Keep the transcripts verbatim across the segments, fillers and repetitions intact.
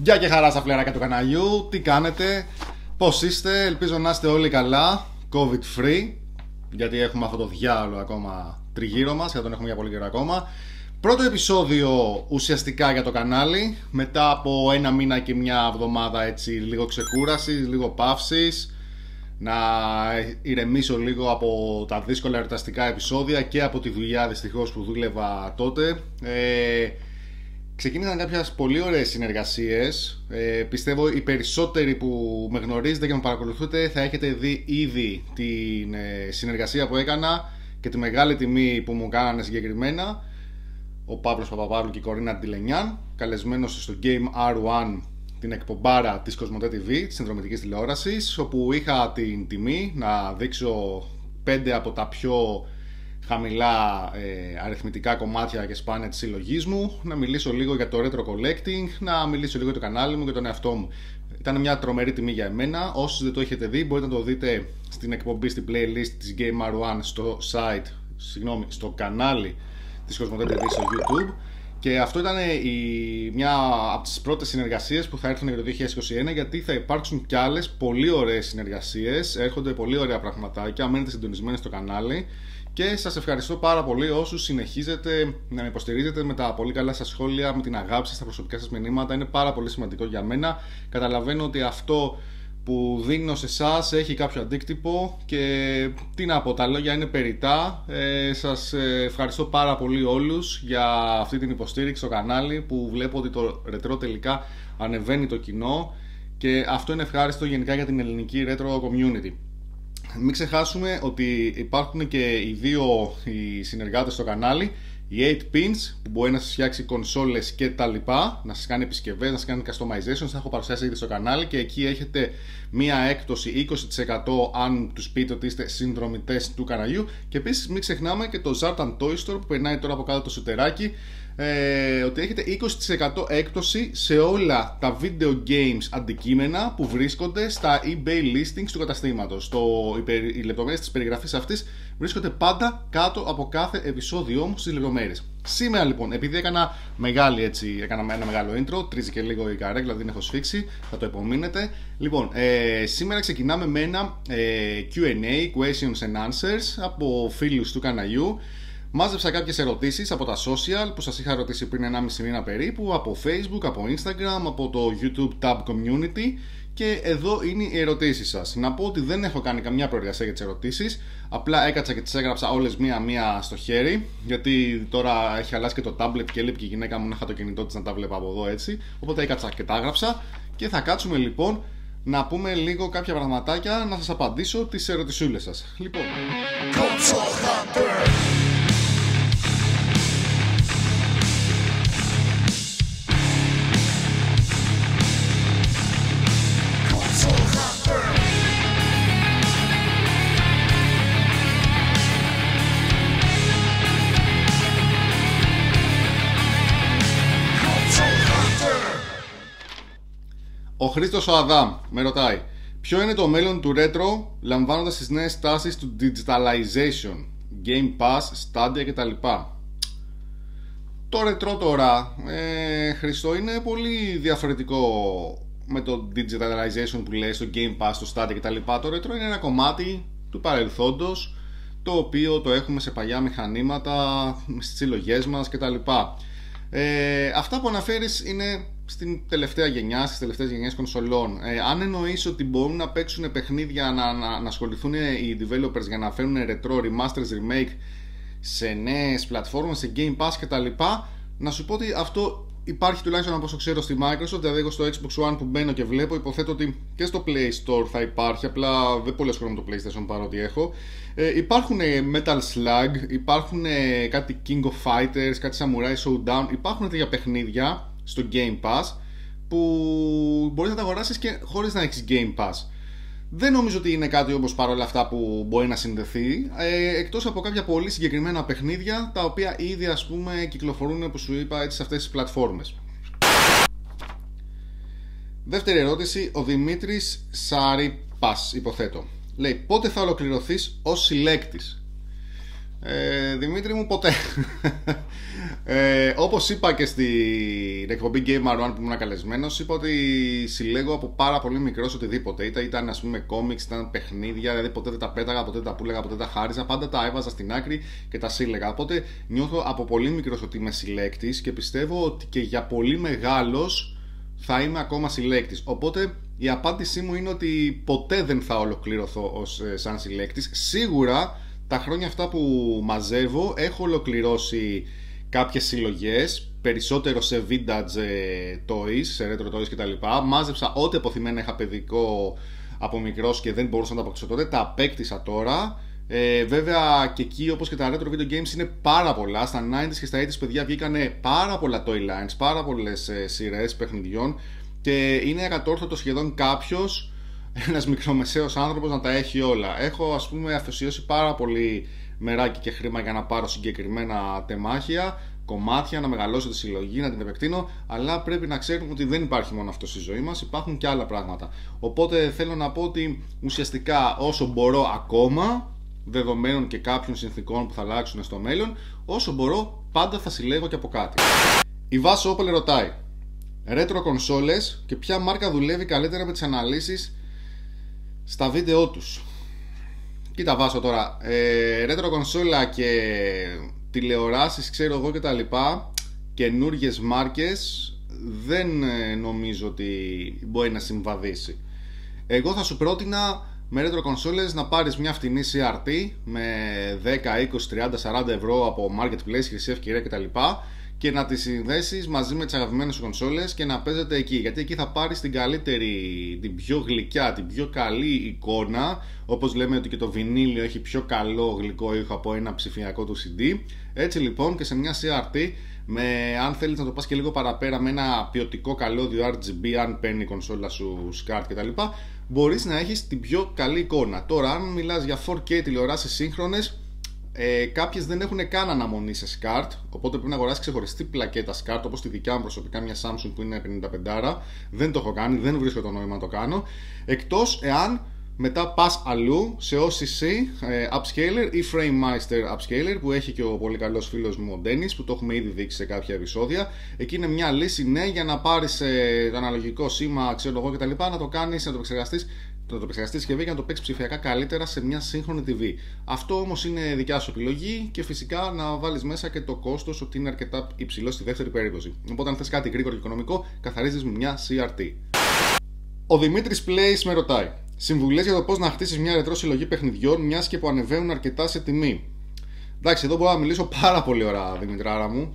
Γεια και χαρά στα φλεράκια του καναλιού. Τι κάνετε, πώς είστε? Ελπίζω να είστε όλοι καλά, COVID free, γιατί έχουμε αυτό το διάολο ακόμα τριγύρω μας, γιατί τον έχουμε για πολύ καιρό ακόμα. Πρώτο επεισόδιο ουσιαστικά για το κανάλι, μετά από ένα μήνα και μια εβδομάδα έτσι λίγο ξεκούρασης, λίγο παύσης, να ηρεμήσω λίγο από τα δύσκολα εορταστικά επεισόδια και από τη δουλειά δυστυχώς που δούλευα τότε. ε, Ξεκίνησαν κάποιες πολύ ωραίες συνεργασίες. ε, Πιστεύω οι περισσότεροι που με γνωρίζετε και με παρακολουθείτε θα έχετε δει ήδη την ε, συνεργασία που έκανα και τη μεγάλη τιμή που μου κάνανε συγκεκριμένα ο Παύλος Παπαπαύλου και η Κορίνα Τιλενιάν, καλεσμένος στο Game αρ ουάν, την εκπομπάρα της Κοσμοτέ τι βι, της συνδρομητικής τηλεόρασης, όπου είχα την τιμή να δείξω πέντε από τα πιο χαμηλά ε, αριθμητικά κομμάτια και σπάνια της συλλογής μου, να μιλήσω λίγο για το retro collecting, να μιλήσω λίγο για το κανάλι μου και τον εαυτό μου. Ήταν μια τρομερή τιμή για εμένα. Όσοι δεν το έχετε δει, μπορείτε να το δείτε στην εκπομπή, στην playlist της Game αρ ουάν στο site, συγγνώμη, στο κανάλι της Κοσμοτέ τι βι στο YouTube. Και αυτό ήταν η, μια από τις πρώτες συνεργασίες που θα έρθουν για το δύο χιλιάδες είκοσι ένα, γιατί θα υπάρξουν κι άλλες πολύ ωραίες συνεργασίες. Έρχονται πολύ ωραία πραγματάκια. Μένετε συντονισμένοι στο κανάλι. Και σας ευχαριστώ πάρα πολύ όσους συνεχίζετε να με υποστηρίζετε με τα πολύ καλά σας σχόλια, με την αγάπη σας, τα προσωπικά σας μηνύματα. Είναι πάρα πολύ σημαντικό για μένα. Καταλαβαίνω ότι αυτό που δίνω σε εσάς έχει κάποιο αντίκτυπο και τι να πω, τα λόγια είναι περιττά. ε, Σας ευχαριστώ πάρα πολύ όλους για αυτή την υποστήριξη στο κανάλι, που βλέπω ότι το ρετρό τελικά ανεβαίνει το κοινό και αυτό είναι ευχάριστο γενικά για την ελληνική retro community. Μην ξεχάσουμε ότι υπάρχουν και οι δύο οι συνεργάτες στο κανάλι, οι eight pins, που μπορεί να σας φτιάξει κονσόλες και τα λοιπά, να σας κάνει επισκευές, να σας κάνει customizations. Θα έχω παρουσιάσει ήδη στο κανάλι και εκεί έχετε μία έκπτωση είκοσι τοις εκατό αν τους πείτε ότι είστε συνδρομητές του καναλιού. Και επίσης μην ξεχνάμε και το Zartan Toy Store που περνάει τώρα από κάτω το σουτεράκι, ε, ότι έχετε είκοσι τοις εκατό έκπτωση σε όλα τα video games αντικείμενα που βρίσκονται στα eBay listings του καταστήματος. Το, οι λεπτομέρειες της περιγραφής αυτής βρίσκονται πάντα κάτω από κάθε επεισόδιό μου στις λεπτομέρειες. Σήμερα λοιπόν, επειδή έκανα μεγάλη έτσι, έκανα ένα μεγάλο intro, τρίζει και λίγο η καρέκλα, δεν έχω σφίξει, θα το επομείνετε. Λοιπόν, ε, σήμερα ξεκινάμε με ένα ε, κιου εντ έι, questions and answers, από φίλους του καναλιού. Μάζεψα κάποιες ερωτήσεις από τα social που σας είχα ρωτήσει πριν ενάμιση μήνα περίπου, από Facebook, από Instagram, από το YouTube Tab Community, και εδώ είναι οι ερωτήσεις σας. Να πω ότι δεν έχω κάνει καμιά προεργασία για τις ερωτήσεις, απλά έκατσα και τις έγραψα όλες μία-μία στο χέρι, γιατί τώρα έχει αλλάξει και το tablet και λείπει και η γυναίκα μου να είχα το κινητό της να τα βλέπω από εδώ έτσι, οπότε έκατσα και τα έγραψα και θα κάτσουμε λοιπόν να πούμε λίγο κάποια πραγματάκια, να σας απαντήσω τις ερωτησούλες σας. Λοιπόν, ο Χρήστος ο Αδάμ με ρωτάει: ποιο είναι το μέλλον του retro λαμβάνοντας τις νέες τάσεις του digitalization, Game Pass, Stadia κτλ? Το retro τώρα, ε, Χριστό, είναι πολύ διαφορετικό με το digitalization που λέει στο Game Pass, στο Stadia κτλ. Το retro είναι ένα κομμάτι του παρελθόντος, το οποίο το έχουμε σε παλιά μηχανήματα, στις συλλογές μας κτλ. Ε, αυτά που αναφέρεις είναι στην τελευταία γενιά, στις τελευταίες γενιές κονσολών. Ε, αν εννοείς ότι μπορούν να παίξουν παιχνίδια, να, να, να ασχοληθούν οι developers για να φέρουν retro, remasters, remake σε νέες πλατφόρμες, σε Game Pass κτλ., να σου πω ότι αυτό υπάρχει τουλάχιστον από όσο ξέρω στη Microsoft. Δηλαδή εγώ στο Xbox One που μπαίνω και βλέπω, υποθέτω ότι και στο Play Store θα υπάρχει, απλά δεν πολύ ασχολούμαι με το PlayStation παρότι έχω. Ε, υπάρχουν Metal Slug, υπάρχουν κάτι King of Fighters, κάτι Samurai Showdown, υπάρχουν τέτοια παιχνίδια στο Game Pass που μπορείς να τα αγοράσεις και χωρίς να έχεις Game Pass. Δεν νομίζω ότι είναι κάτι όπως παρόλα αυτά που μπορεί να συνδεθεί, ε, εκτός από κάποια πολύ συγκεκριμένα παιχνίδια τα οποία ήδη ας πούμε κυκλοφορούν, όπως σου είπα, έτσι, σε αυτές τις πλατφόρμες. Δεύτερη ερώτηση, ο Δημήτρης Σαρίπας, υποθέτω. Λέει, πότε θα ολοκληρωθείς ως συλλέκτης? Ε, Δημήτρη μου, ποτέ. Ε, όπως είπα και στην εκπομπή Gamer One που ήμουν καλεσμένος, είπα ότι συλλέγω από πάρα πολύ μικρός οτιδήποτε. Είτε ήταν ας πούμε κόμιξ, ήταν παιχνίδια, δηλαδή ποτέ δεν τα πέταγα, ποτέ δεν τα πούλεγα, ποτέ δεν τα χάριζα. Πάντα τα έβαζα στην άκρη και τα σύλλεγα. Οπότε νιώθω από πολύ μικρός ότι είμαι συλλέκτης και πιστεύω ότι και για πολύ μεγάλος θα είμαι ακόμα συλλέκτης. Οπότε η απάντησή μου είναι ότι ποτέ δεν θα ολοκληρωθώ ως σαν συλλέκτης. Σίγουρα τα χρόνια αυτά που μαζεύω έχω ολοκληρώσει κάποιες συλλογές, περισσότερο σε vintage toys, σε retro toys κτλ. Μάζεψα ό,τι αποθυμένα είχα παιδικό από μικρός και δεν μπορούσα να τα αποκτήσω τότε, τα απέκτησα τώρα. Ε, βέβαια και εκεί, όπως και τα retro video games, είναι πάρα πολλά. Στα ενενήντα και στα ογδόντα παιδιά βγήκανε πάρα πολλά toy lines, πάρα πολλές ε, σειρές παιχνιδιών και είναι ακατόρθωτο σχεδόν κάποιος, ένας μικρομεσαίος άνθρωπος, να τα έχει όλα. Έχω ας πούμε αφοσιώσει πάρα πολύ μεράκι και χρήμα για να πάρω συγκεκριμένα τεμάχια, κομμάτια, να μεγαλώσω τη συλλογή, να την επεκτείνω, αλλά πρέπει να ξέρουμε ότι δεν υπάρχει μόνο αυτό στη ζωή μας, υπάρχουν και άλλα πράγματα. Οπότε θέλω να πω ότι ουσιαστικά όσο μπορώ ακόμα, δεδομένων και κάποιων συνθήκων που θα αλλάξουν στο μέλλον, όσο μπορώ πάντα θα συλλέγω και από κάτι. Η Βάσο Όπελ ρωτάει retro κονσόλες και ποια μάρκα δουλεύει καλύτερα με τις αναλύσεις στα βίντεό τους. Κοίτα Βάσο τώρα, ε, retro κονσόλα και τηλεοράσεις ξέρω εγώ και τα λοιπά, καινούργιες μάρκες δεν ε, νομίζω ότι μπορεί να συμβαδίσει. Εγώ θα σου πρότεινα με retro κονσόλες να πάρεις μια φτηνή σι αρ τι με δέκα, είκοσι, τριάντα, σαράντα ευρώ από marketplace, χρυσή ευκαιρία κτλ. Και να τις συνδέσεις μαζί με τις αγαπημένες σου κονσόλες και να παίζετε εκεί. Γιατί εκεί θα πάρεις την καλύτερη, την πιο γλυκιά, την πιο καλή εικόνα. Όπως λέμε ότι και το βινίλιο έχει πιο καλό γλυκό ήχο από ένα ψηφιακό του σι ντι. Έτσι λοιπόν και σε μια σι αρ τι, με, αν θέλεις να το πας και λίγο παραπέρα με ένα ποιοτικό καλώδιο αρ τζι μπι, αν παίρνει η κονσόλα σου SCART κτλ., μπορείς να έχεις την πιο καλή εικόνα. Τώρα, αν μιλάς για φορ κέι τηλεοράσεις σύγχρονες, Ε, κάποιες δεν έχουν καν αναμονή σε SCART, οπότε πρέπει να αγοράσεις ξεχωριστή πλακέτα SCART, όπως τη δικιά μου προσωπικά, μια Samsung που είναι πενήντα πέντε. Δεν το έχω κάνει, δεν βρίσκω το νόημα να το κάνω. Εκτός εάν μετά πας αλλού σε ο σι σι ε, Upscaler ή FrameMeister Upscaler, που έχει και ο πολύ καλός φίλος μου ο Dennis, που το έχουμε ήδη δείξει σε κάποια επεισόδια. Εκεί είναι μια λύση, ναι, για να πάρεις ε, το αναλογικό σήμα, ξέρω εγώ κτλ., να το κάνεις, να το επεξεργαστείς. Να το επεξεργαστεί συσκευή για να το παίξει ψηφιακά καλύτερα σε μια σύγχρονη τι βι. Αυτό όμως είναι δικιά σου επιλογή και φυσικά να βάλεις μέσα και το κόστος ότι είναι αρκετά υψηλό στη δεύτερη περίπτωση. Οπότε, αν θες κάτι γρήγορο και οικονομικό, καθαρίζεις με μια σι αρ τι. Ο Δημήτρης Plays με ρωτάει συμβουλές για το πώς να χτίσεις μια ρετρό συλλογή παιχνιδιών, μιας και που ανεβαίνουν αρκετά σε τιμή. Εντάξει, εδώ μπορώ να μιλήσω πάρα πολύ ώρα, Δημητράρα μου.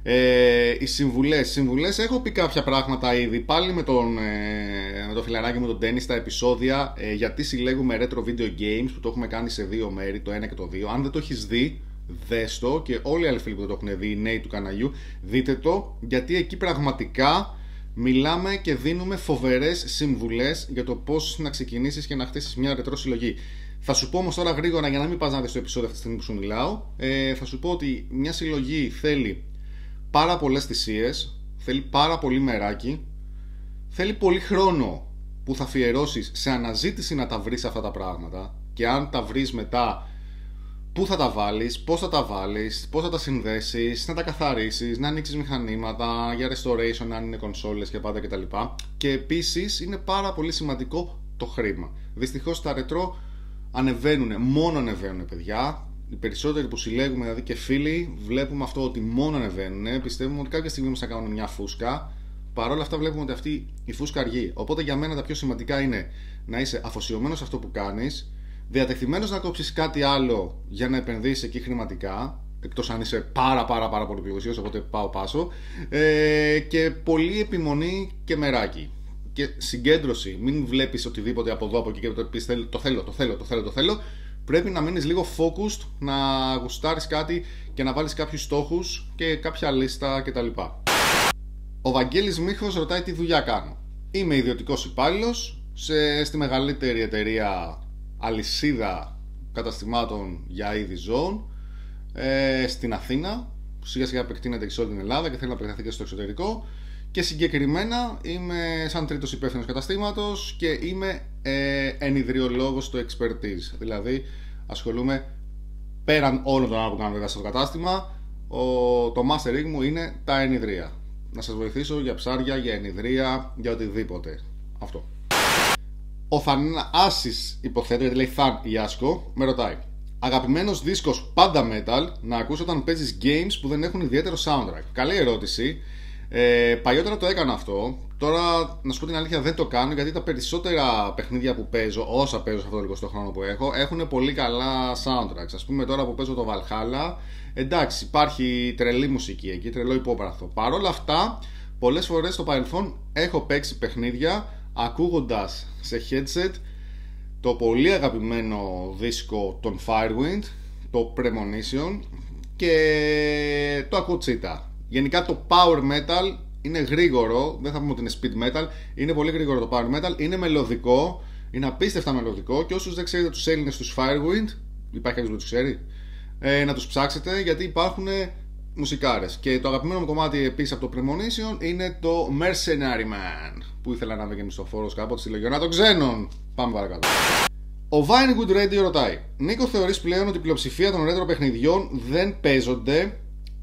Ε, οι συμβουλές, συμβουλές, έχω πει κάποια πράγματα ήδη πάλι με τον, ε, με το φιλαράκι μου τον Dennis στα επεισόδια, ε, γιατί συλλέγουμε retro video games που το έχουμε κάνει σε δύο μέρη, το ένα και το δύο. Αν δεν το έχεις δει, δες το, και όλοι οι άλλοι φίλοι που δεν το έχουν δει, οι νέοι του καναλιού, δείτε το, γιατί εκεί πραγματικά μιλάμε και δίνουμε φοβερές συμβουλές για το πώς να ξεκινήσεις και να χτίσεις μια ρετρό συλλογή. Θα σου πω όμως τώρα γρήγορα, για να μην πας να δεις το επεισόδιο αυτή τη στιγμή που σου μιλάω, ε, θα σου πω ότι μια συλλογή θέλει πάρα πολλές θυσίες, θέλει πάρα πολύ μεράκι, θέλει πολύ χρόνο που θα αφιερώσεις σε αναζήτηση να τα βρεις αυτά τα πράγματα, και αν τα βρεις μετά, πού θα τα βάλεις, πώς θα τα βάλεις, πώς θα τα συνδέσεις, να τα καθαρίσεις, να ανοίξεις μηχανήματα για restoration αν είναι κονσόλες και πάντα κτλ. Και επίσης είναι πάρα πολύ σημαντικό το χρήμα. Δυστυχώς τα ρετρό ανεβαίνουν, μόνο ανεβαίνουν παιδιά. Οι περισσότεροι που συλλέγουμε, δηλαδή και φίλοι, βλέπουμε αυτό ότι μόνο ανεβαίνουν. Πιστεύουμε ότι κάποια στιγμή θα κάνουν μια φούσκα. Παρ' όλα αυτά βλέπουμε ότι αυτή η φούσκα αργεί. Οπότε για μένα τα πιο σημαντικά είναι να είσαι αφοσιωμένος σε αυτό που κάνεις, διατεθειμένος να κόψεις κάτι άλλο για να επενδύσεις εκεί χρηματικά, εκτός αν είσαι πάρα πάρα πάρα πολύ πληγωσίος, οπότε πάω πάσο, ε, και πολύ επιμονή και μεράκι. Και συγκέντρωση. Μην βλέπεις οτιδήποτε από εδώ από εκεί και το πεις το θέλω, το θέλω, το θέλω, το θέλω. Πρέπει να μείνεις λίγο focused, να γουστάρεις κάτι και να βάλεις κάποιους στόχους και κάποια λίστα κτλ. Ο Βαγγέλης Μίχος ρωτάει τι δουλειά κάνω. Είμαι ιδιωτικός υπάλληλος σε, στη μεγαλύτερη εταιρεία αλυσίδα καταστημάτων για είδη ζώων ε, στην Αθήνα, που σιγά σιγά επεκτείνεται και σε όλη την Ελλάδα και θέλει να επεκταθεί και στο εξωτερικό. Και συγκεκριμένα είμαι σαν τρίτος υπεύθυνος καταστήματος και είμαι ε, ενιδριολόγος στο expertise. Δηλαδή ασχολούμαι πέραν όλων των άλλων που κάνω βέβαια στο κατάστημα ο, το Master Rig μου είναι τα ενιδρία. Να σας βοηθήσω για ψάρια, για ενιδρία, για οτιδήποτε. Αυτό. Ο Θανάσης, υποθέτω, γιατί λέει Θαν Ιάσκο, με ρωτάει: αγαπημένος δίσκος πάντα metal να ακούς όταν παίζεις games που δεν έχουν ιδιαίτερο soundtrack? Καλή ερώτηση. Ε, παλιότερα το έκανα αυτό. Τώρα, να σου πω την αλήθεια, δεν το κάνω, γιατί τα περισσότερα παιχνίδια που παίζω, όσα παίζω σε αυτό το εικοστό χρόνο που έχω, έχουν πολύ καλά soundtracks. Ας πούμε, τώρα που παίζω το Valhalla, εντάξει, υπάρχει τρελή μουσική εκεί, τρελό υπόβαθρο. Παρ' όλα αυτά, πολλές φορές στο παρελθόν έχω παίξει παιχνίδια ακούγοντας σε headset το πολύ αγαπημένο δίσκο των Firewind, το Premonition, και το ακούω τσίτα. Γενικά το power metal είναι γρήγορο, δεν θα πούμε ότι είναι speed metal, είναι πολύ γρήγορο το power metal, είναι μελωδικό, είναι απίστευτα μελωδικό, και όσους δεν ξέρετε τους Έλληνες τους Firewind, υπάρχει κάποιος που τους ξέρει, ε, να τους ψάξετε, γιατί υπάρχουν μουσικάρες. Και το αγαπημένο μου κομμάτι επίσης από το Premonition είναι το Mercenary Man, που ήθελα να είμαι και μισθοφόρος κάποτε στη Λεγιονά των Ξένων. Πάμε παρακάτω. Ο Vinewood Radio ρωτάει: Νίκο, θεωρείς πλέον ότι η πλειοψηφία των retro παιχνιδιών δεν παίζονται,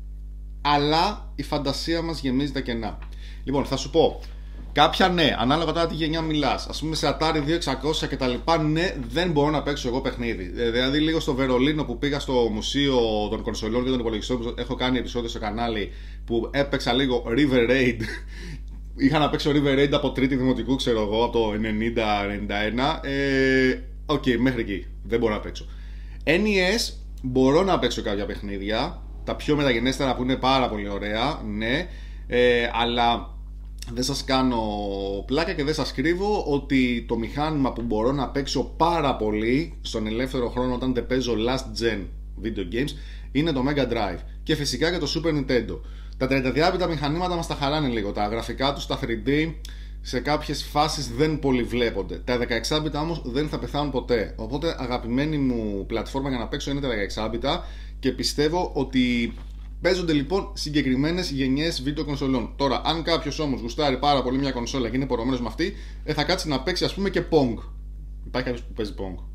αλλά η φαντασία μας γεμίζει τα κενά? Λοιπόν, θα σου πω. Κάποια ναι, ανάλογα τώρα τι γενιά μιλάς. Ας πούμε σε Atari δύο χιλιάδες εξακόσια και τα λοιπά, ναι, δεν μπορώ να παίξω εγώ παιχνίδι. Δηλαδή, λίγο στο Βερολίνο που πήγα στο Μουσείο των Κονσολιών και των Υπολογιστών, που έχω κάνει επεισόδιο στο κανάλι, που έπαιξα λίγο River Raid. Είχα να παίξω River Raid από τρίτη δημοτικού, ξέρω εγώ, από το ενενήντα ενενήντα ένα. Ε, Οκ, okay, μέχρι εκεί. Δεν μπορώ να παίξω. εν ι ες μπορώ να παίξω κάποια παιχνίδια. Τα πιο μεταγενέστερα που είναι πάρα πολύ ωραία, ναι. Ε, αλλά δεν σας κάνω πλάκα και δεν σας κρύβω ότι το μηχάνημα που μπορώ να παίξω πάρα πολύ στον ελεύθερο χρόνο όταν δεν παίζω last gen video games είναι το Mega Drive. Και φυσικά και το Super Nintendo. Τα τριανταδιάπητα μηχανήματα μας τα χαράνε λίγο. Τα γραφικά τους, τα θρι ντι, σε κάποιες φάσεις δεν πολύ βλέπονται. Τα δεκαεξάμπιτα όμως δεν θα πεθάνουν ποτέ. Οπότε αγαπημένη μου πλατφόρμα για να παίξω είναι τα δεκαεξάμπιτα, και πιστεύω ότι παίζονται λοιπόν συγκεκριμένες γενιές βίντεο κονσολών. Τώρα, αν κάποιος όμως γουστάρει πάρα πολύ μια κονσόλα και είναι πορωμένος με αυτή, ε, θα κάτσει να παίξει, ας πούμε, και Pong. Υπάρχει κάποιος που παίζει Pong.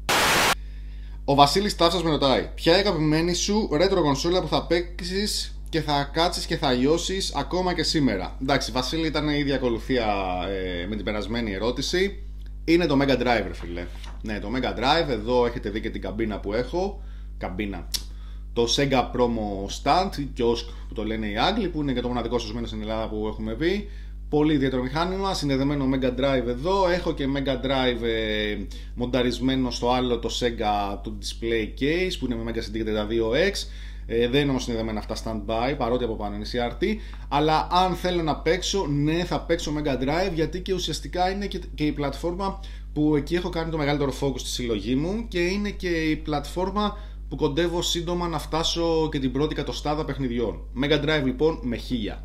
Ο Βασίλης Τάψας με ρωτάει: ποια είναι η αγαπημένη σου retro κονσόλα που θα παίξεις και θα κάτσεις και θα λιώσεις ακόμα και σήμερα? Εντάξει, Βασίλη, ήταν η ίδια ακολουθία ε, με την περασμένη ερώτηση. Είναι το Mega Drive, φίλε. Ναι, το Mega Drive. Εδώ έχετε δει και την καμπίνα που έχω. Καμπίνα. Το Sega Promo Stand, kiosk που το λένε οι Άγγλοι, που είναι και το μοναδικό σωσμένο στην Ελλάδα που έχουμε πει. Πολύ ιδιαίτερο μηχάνημα, συνδεδεμένο Mega Drive εδώ. Έχω και Mega Drive ε, μονταρισμένο στο άλλο το Sega το Display Case, που είναι με Mega σι ντι τριάντα δύο εξ. Ε, δεν είναι όμως συνδεδεμένα αυτά stand-by, παρότι από πάνω είναι σι αρ τι. Αλλά αν θέλω να παίξω, ναι, θα παίξω Mega Drive, γιατί και ουσιαστικά είναι και, και η πλατφόρμα που εκεί έχω κάνει το μεγαλύτερο focus στη συλλογή μου, και είναι και η πλατφόρμα που κοντεύω σύντομα να φτάσω και την πρώτη εκατοστάδα παιχνιδιών. Mega Drive λοιπόν με χίλια.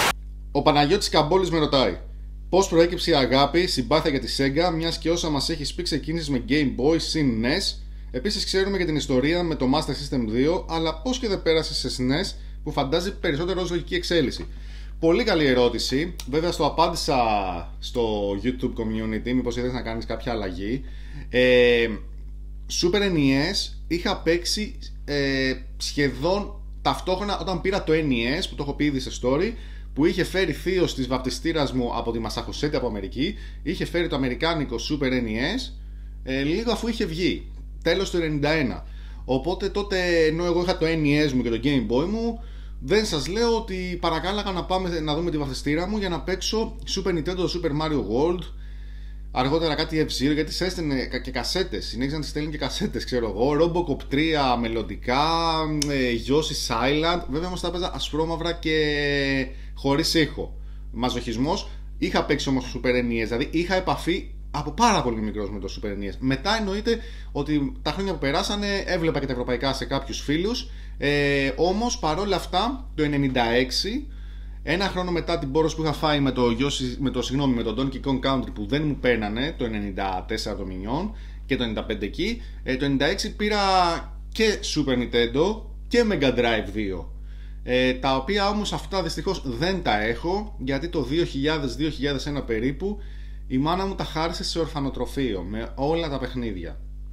Ο Παναγιώτης Καμπόλης με ρωτάει: πώς προέκυψε η αγάπη, συμπάθεια για τη Sega, μιας και όσα μας έχεις πει ξεκίνησε με Game Boy συν νες. Επίσης ξέρουμε και την ιστορία με το Master System δύο, αλλά πώς και δεν πέρασε σε ες εν ες, που φαντάζει περισσότερο ως λογική εξέλιξη? Πολύ καλή ερώτηση. Βέβαια στο απάντησα στο YouTube community, μήπως ήθελες να κάνεις κάποια αλλαγή. ε, Super εν ι ες είχα παίξει ε, σχεδόν ταυτόχρονα όταν πήρα το εν ι ες, που το έχω πει ήδη σε story, που είχε φέρει θείος της βαπτιστήρας μου από τη Μασαχουσέτη από Αμερική. Είχε φέρει το αμερικάνικο Super εν ι ες ε, λίγο αφού είχε βγει, τέλος του ενενήντα ένα. Οπότε τότε, ενώ εγώ είχα το εν ι ες μου και το Game Boy μου, δεν σας λέω ότι παρακάλαγα να πάμε να δούμε τη βαπτιστήρα μου για να παίξω Super Nintendo, το Super Mario World, αργότερα κάτι F-Zero, γιατί σε έστελνε και κασέτες, συνέχιζαν να τις στέλνουν και κασέτες, ξέρω εγώ, Robocop τρία μελλοντικά, ε, Yoshi's Island. Βέβαια όμως τα έπαιζα ασπρόμαυρα και χωρίς ήχο. Μαζοχισμός. Είχα παίξει όμως το Super εν ι ες, δηλαδή είχα επαφή από πάρα πολύ μικρός με το Super εν ι ες. Μετά εννοείται ότι τα χρόνια που περάσανε έβλεπα και τα ευρωπαϊκά σε κάποιους φίλους, ε, όμως παρόλα αυτά το ενενήντα έξι, ένα χρόνο μετά την πόρος που είχα φάει με το, με το, συγγνώμη, με το Donkey Kong Country, που δεν μου παίρνανε το ενενήντα τέσσερα το Minion και το ενενήντα πέντε εκεί, ε, το ενενήντα έξι πήρα και Super Nintendo και Mega Drive δύο, ε, τα οποία όμως αυτά δυστυχώς δεν τα έχω, γιατί το δύο χιλιάδες με δύο χιλιάδες ένα περίπου η μάνα μου τα χάρισε σε ορφανοτροφείο με όλα τα παιχνίδια.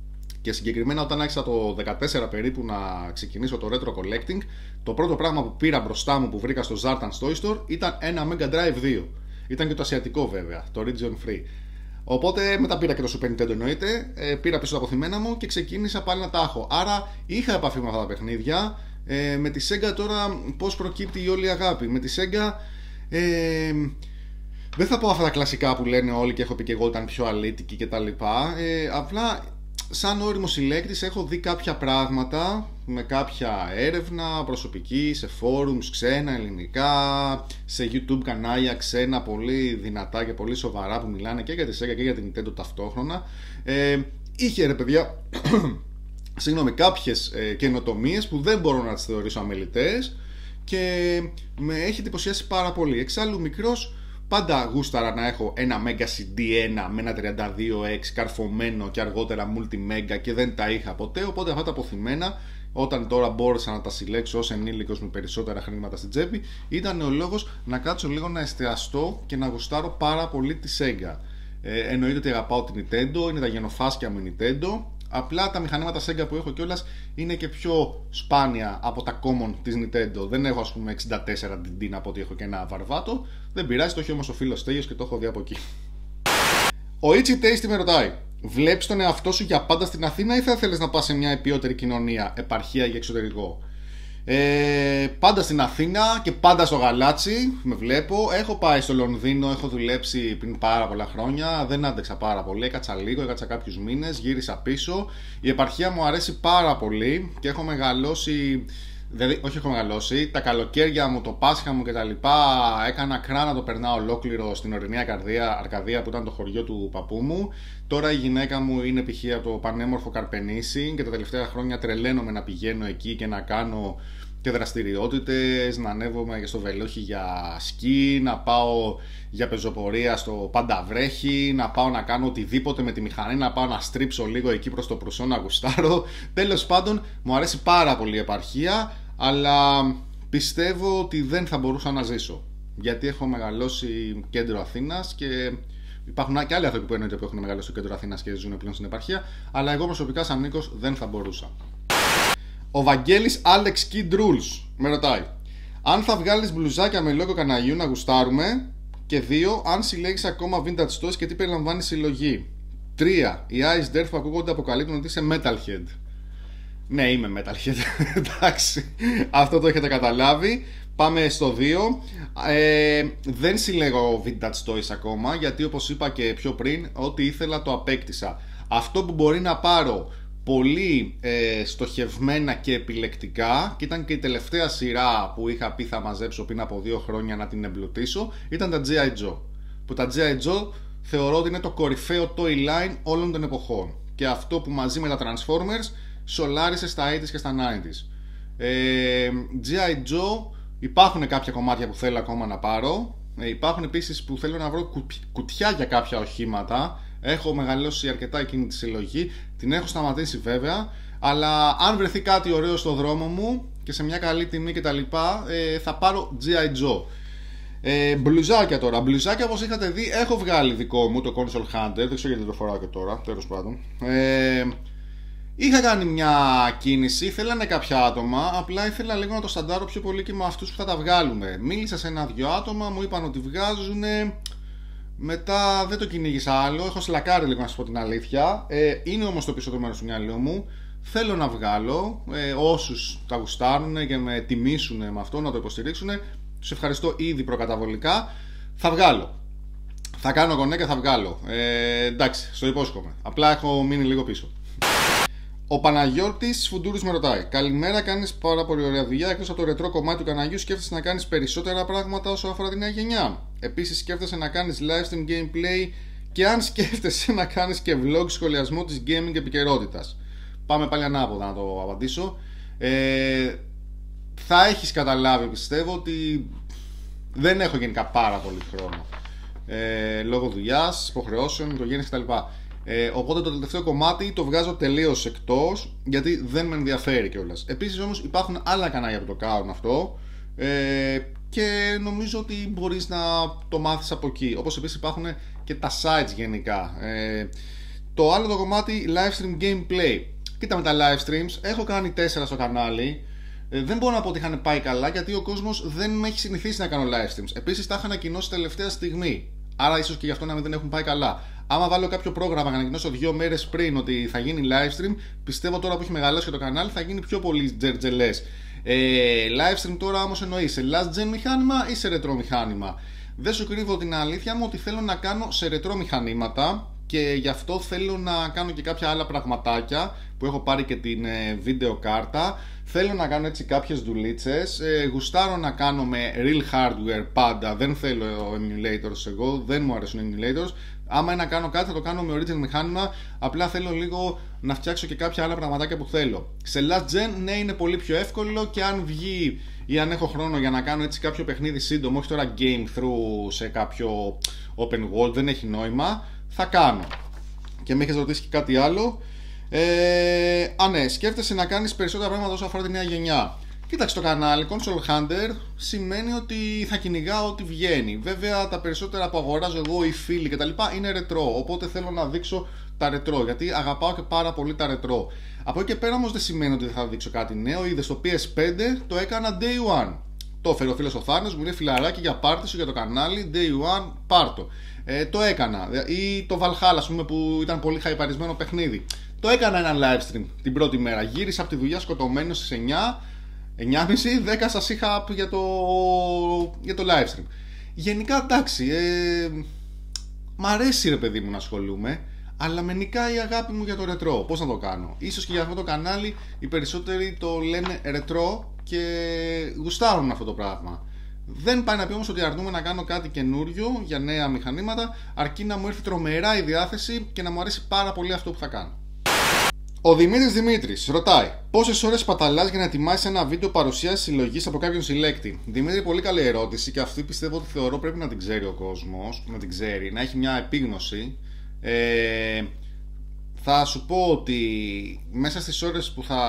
Και συγκεκριμένα όταν άρχισα το δεκατέσσερα περίπου να ξεκινήσω το retro collecting, το πρώτο πράγμα που πήρα μπροστά μου που βρήκα στο Zartan's Toy Store ήταν ένα Mega Drive δύο. Ήταν και το ασιατικό βέβαια, το Region Free. Οπότε μετά πήρα και το Super Nintendo εννοείται, ε, πήρα πίσω τα αποθυμένα μου και ξεκίνησα πάλι να τα έχω. Άρα είχα επαφή με αυτά τα παιχνίδια. Ε, με τη Sega τώρα πώς προκύπτει η όλη αγάπη. Με τη Sega ε, δεν θα πω αυτά τα κλασικά που λένε όλοι και έχω πει και εγώ ήταν πιο αλήτικη κτλ. Ε, απλά σαν όριμο συλλέκτης έχω δει κάποια πράγματα με κάποια έρευνα προσωπική σε forums ξένα, ελληνικά, σε YouTube κανάλια ξένα πολύ δυνατά και πολύ σοβαρά που μιλάνε και για τη Sega και για την Nintendo ταυτόχρονα. Ε, είχε ρε παιδιά συγγνώμη, κάποιες ε, καινοτομίες που δεν μπορώ να τις θεωρήσω αμεληταίες και με έχει εντυπωσιάσει πάρα πολύ. Εξάλλου μικρός πάντα γούσταρα να έχω ένα Mega σι ντι ένα με ένα τριάντα δύο εξ καρφωμένο και αργότερα Multi-Mega και δεν τα είχα ποτέ, οπότε αυτά τα αποθυμένα όταν τώρα μπόρεσα να τα συλλέξω ως ενήλικος με περισσότερα χρήματα στην τσέπη ήταν ο λόγος να κάτσω λίγο να εστιαστώ και να γουστάρω πάρα πολύ τη Sega. Ε, εννοείται ότι αγαπάω την Nintendo, είναι τα γενοφάσκια μου Nintendo. Απλά τα μηχανήματα Sega που έχω κιόλας είναι και πιο σπάνια από τα common της Nintendo. Δεν έχω ας πούμε εξήντα τέσσερα ντι ντι να πω ότι έχω και ένα βαρβάτο. Δεν πειράζει, το έχει όμως ο φίλος Στέλιος και το έχω δει από εκεί. Ο Itchy Tasty με ρωτάει: βλέπεις τον εαυτό σου για πάντα στην Αθήνα ή θα θέλεις να πας σε μια επιότερη κοινωνία, επαρχία ή εξωτερικό? Ε, πάντα στην Αθήνα και πάντα στο Γαλάτσι με βλέπω. Έχω πάει στο Λονδίνο, έχω δουλέψει πριν πάρα πολλά χρόνια. Δεν άντεξα πάρα πολύ, έκατσα λίγο, έκατσα κάποιους μήνες, γύρισα πίσω. Η επαρχία μου αρέσει πάρα πολύ και έχω μεγαλώσει. Δηλαδή, όχι έχω μεγαλώσει, τα καλοκαίρια μου, το Πάσχα μου κτλ. Έκανα κρά να το περνάω ολόκληρο στην ορεινή Αρκαδία, Αρκαδία που ήταν το χωριό του παππού μου. Τώρα η γυναίκα μου είναι π.χ. από το πανέμορφο Καρπενήσι και τα τελευταία χρόνια τρελαίνομαι να πηγαίνω εκεί και να κάνω και δραστηριότητες, να ανέβομαι και στο Βελόχι για σκι, να πάω για πεζοπορία στο Πανταβρέχι, να πάω να κάνω οτιδήποτε με τη μηχανή, να πάω να στρίψω λίγο εκεί προς το Προυσό να γουστάρω. Τέλος πάντων, μου αρέσει πάρα πολύ η επαρχία, αλλά πιστεύω ότι δεν θα μπορούσα να ζήσω. Γιατί έχω μεγαλώσει κέντρο Αθήνας και υπάρχουν και άλλοι άνθρωποι που εννοείται που έχουν μεγαλώσει στο κέντρο Αθήνας και ζουν πλέον στην επαρχία, αλλά εγώ προσωπικά σαν Νίκος δεν θα μπορούσα. Ο Βαγγέλης Alex Kid Rules με ρωτάει: αν θα βγάλεις μπλουζάκια με λόγο καναλιού να γουστάρουμε? Και δύο, αν συλλέγεις ακόμα vintage toys και τι περιλαμβάνει συλλογή? Τρία, οι Ice Dirt που ακούγονται αποκαλύπτουν ότι είσαι metalhead. Ναι, είμαι metalhead. Εντάξει, αυτό το έχετε καταλάβει. Πάμε στο δύο. ε, Δεν συλλέγω vintage toys ακόμα, γιατί όπως είπα και πιο πριν, ό,τι ήθελα το απέκτησα. Αυτό που μπορεί να πάρω πολύ ε, στοχευμένα και επιλεκτικά, και ήταν και η τελευταία σειρά που είχα πει θα μαζέψω πριν από δύο χρόνια να την εμπλουτίσω, ήταν τα τζι άι. Joe, που τα τζι άι. Joe θεωρώ ότι είναι το κορυφαίο toy line όλων των εποχών και αυτό που μαζί με τα Transformers σολάρισε στα ογδόντα και στα ενενήντα. ε, τζι άι. Joe υπάρχουν κάποια κομμάτια που θέλω ακόμα να πάρω, ε, υπάρχουν επίσης που θέλω να βρω κουτιά για κάποια οχήματα. Έχω μεγαλώσει αρκετά εκείνη τη συλλογή, την έχω σταματήσει βέβαια, αλλά αν βρεθεί κάτι ωραίο στο δρόμο μου και σε μια καλή τιμή κτλ, ε, θα πάρω τζι άι. Joe. Ε, μπλουζάκια τώρα. Μπλουζάκια, όπως είχατε δει, έχω βγάλει δικό μου, το Console Hunter. Δεν ξέρω γιατί το φοράω και τώρα, τέλος πάντων. Ε, είχα κάνει μια κίνηση, θέλανε κάποια άτομα, απλά ήθελα λίγο να το σταντάρω πιο πολύ και με αυτούς που θα τα βγάλουμε. Μίλησα σε ένα-δυο άτομα, μου είπαν ότι βγάζουνε. Μετά δεν το κυνήγησα άλλο, έχω σλακάρει λίγο να σας πω την αλήθεια. ε, Είναι όμως το πίσω το μέρος του μυαλού μου. Θέλω να βγάλω, ε, όσους τα γουστάρουν και με τιμήσουν με αυτό, να το υποστηρίξουν, τους ευχαριστώ ήδη προκαταβολικά. Θα βγάλω, θα κάνω γονέ και θα βγάλω, ε, εντάξει, στο υπόσχομαι. Απλά έχω μείνει λίγο πίσω. Ο Παναγιώτης Φουντούρης με ρωτάει: καλημέρα, κάνεις πάρα πολύ ωραία δουλειά. Εκτός από το ρετρό κομμάτι του καναλιού, σκέφτεσαι να κάνεις περισσότερα πράγματα όσο αφορά τη νέα γενιά? Επίσης, σκέφτεσαι να κάνεις live stream gameplay? Και αν σκέφτεσαι να κάνεις και vlog σχολιασμό της gaming επικαιρότητας? Πάμε πάλι ανάποδα να το απαντήσω. Ε, θα έχεις καταλάβει, πιστεύω, ότι δεν έχω γενικά πάρα πολύ χρόνο. Ε, λόγω δουλειάς, υποχρεώσεων, οικογένειας κτλ. Ε, οπότε το τελευταίο κομμάτι το βγάζω τελείως εκτός, γιατί δεν με ενδιαφέρει κιόλας. Επίσης όμως υπάρχουν άλλα κανάλια που το κάνουν αυτό, ε, και νομίζω ότι μπορείς να το μάθεις από εκεί. Όπως επίσης υπάρχουν και τα sites γενικά. Ε, το άλλο το κομμάτι live stream gameplay Κοίτα, με τα live streams έχω κάνει τέσσερα στο κανάλι. Ε, δεν μπορώ να πω ότι είχαν πάει καλά, γιατί ο κόσμος δεν με έχει συνηθίσει να κάνω live streams. Επίσης τα είχα ανακοινώσει τελευταία στιγμή. Άρα ίσως και γι' αυτό να μην δεν έχουν πάει καλά. Άμα βάλω κάποιο πρόγραμμα να ανακοινώσω δύο μέρες πριν ότι θα γίνει live stream, πιστεύω τώρα που έχει μεγαλώσει και το κανάλι θα γίνει πιο πολύ τζερτζελές. Ε, live stream τώρα όμως εννοεί σε last gen μηχάνημα ή σε ρετρό μηχάνημα? Δεν σου κρύβω την αλήθεια μου ότι θέλω να κάνω σε ρετρό μηχανήματα, και γι' αυτό θέλω να κάνω και κάποια άλλα πραγματάκια που έχω πάρει και την ε, βίντεο κάρτα. Θέλω να κάνω έτσι κάποιες δουλίτσες. ε, Γουστάρω να κάνω με real hardware πάντα. Δεν θέλω emulators εγώ, δεν μου αρέσουν emulators. Άμα είναι να κάνω κάτι θα το κάνω με original μηχάνημα. Απλά θέλω λίγο να φτιάξω και κάποια άλλα πραγματάκια που θέλω. Σε last gen ναι, είναι πολύ πιο εύκολο, και αν βγει ή αν έχω χρόνο για να κάνω έτσι κάποιο παιχνίδι σύντομο, όχι τώρα game through σε κάποιο open world, δεν έχει νόημα, θα κάνω. Και με έχεις ρωτήσει και κάτι άλλο. Ε, α, ναι, σκέφτεσαι να κάνεις περισσότερα πράγματα όσο αφορά τη νέα γενιά? Κοίταξε, το κανάλι Console Hunter σημαίνει ότι θα κυνηγάω ό,τι βγαίνει. Βέβαια, τα περισσότερα που αγοράζω εγώ, οι φίλοι κτλ. Είναι ρετρό. Οπότε θέλω να δείξω τα ρετρό, γιατί αγαπάω και πάρα πολύ τα ρετρό. Από εκεί και πέρα όμως δεν σημαίνει ότι δεν θα δείξω κάτι νέο. Είδε στο πι ες φάιβ το έκανα day one. Το έφερε ο φίλος ο Θάνος, μου λέει φιλαράκι για πάρτι σου για το κανάλι, day one, πάρτο. Ε, το έκανα. Ή το Valhalla, ας πούμε, που ήταν πολύ χαϊπαρισμένο παιχνίδι. Το έκανα ένα live stream την πρώτη μέρα. Γύρισα από τη δουλειά σκοτωμένος στις εννιά, εννιά και μισή, δέκα σας είχα για το, για το live stream. Γενικά εντάξει, ε, μ' αρέσει ρε παιδί μου να ασχολούμαι, αλλά με νικάει η αγάπη μου για το ρετρό. Πώς να το κάνω? Ίσως και για αυτό το κανάλι οι περισσότεροι το λένε ρετρό και γουστάρουν αυτό το πράγμα. Δεν πάει να πει όμως ότι αρνούμε να κάνω κάτι καινούριο για νέα μηχανήματα, αρκεί να μου έρθει τρομερά η διάθεση και να μου αρέσει πάρα πολύ αυτό που θα κάνω. Ο Δημήτρης Δημήτρης ρωτάει: πόσες ώρες παταλάς για να ετοιμάσεις ένα βίντεο παρουσίασης συλλογής από κάποιον συλλέκτη? Δημήτρη, πολύ καλή ερώτηση, και αυτή πιστεύω ότι θεωρώ πρέπει να την ξέρει ο κόσμος, να την ξέρει, να έχει μια επίγνωση. Ε, θα σου πω ότι μέσα στις ώρες που θα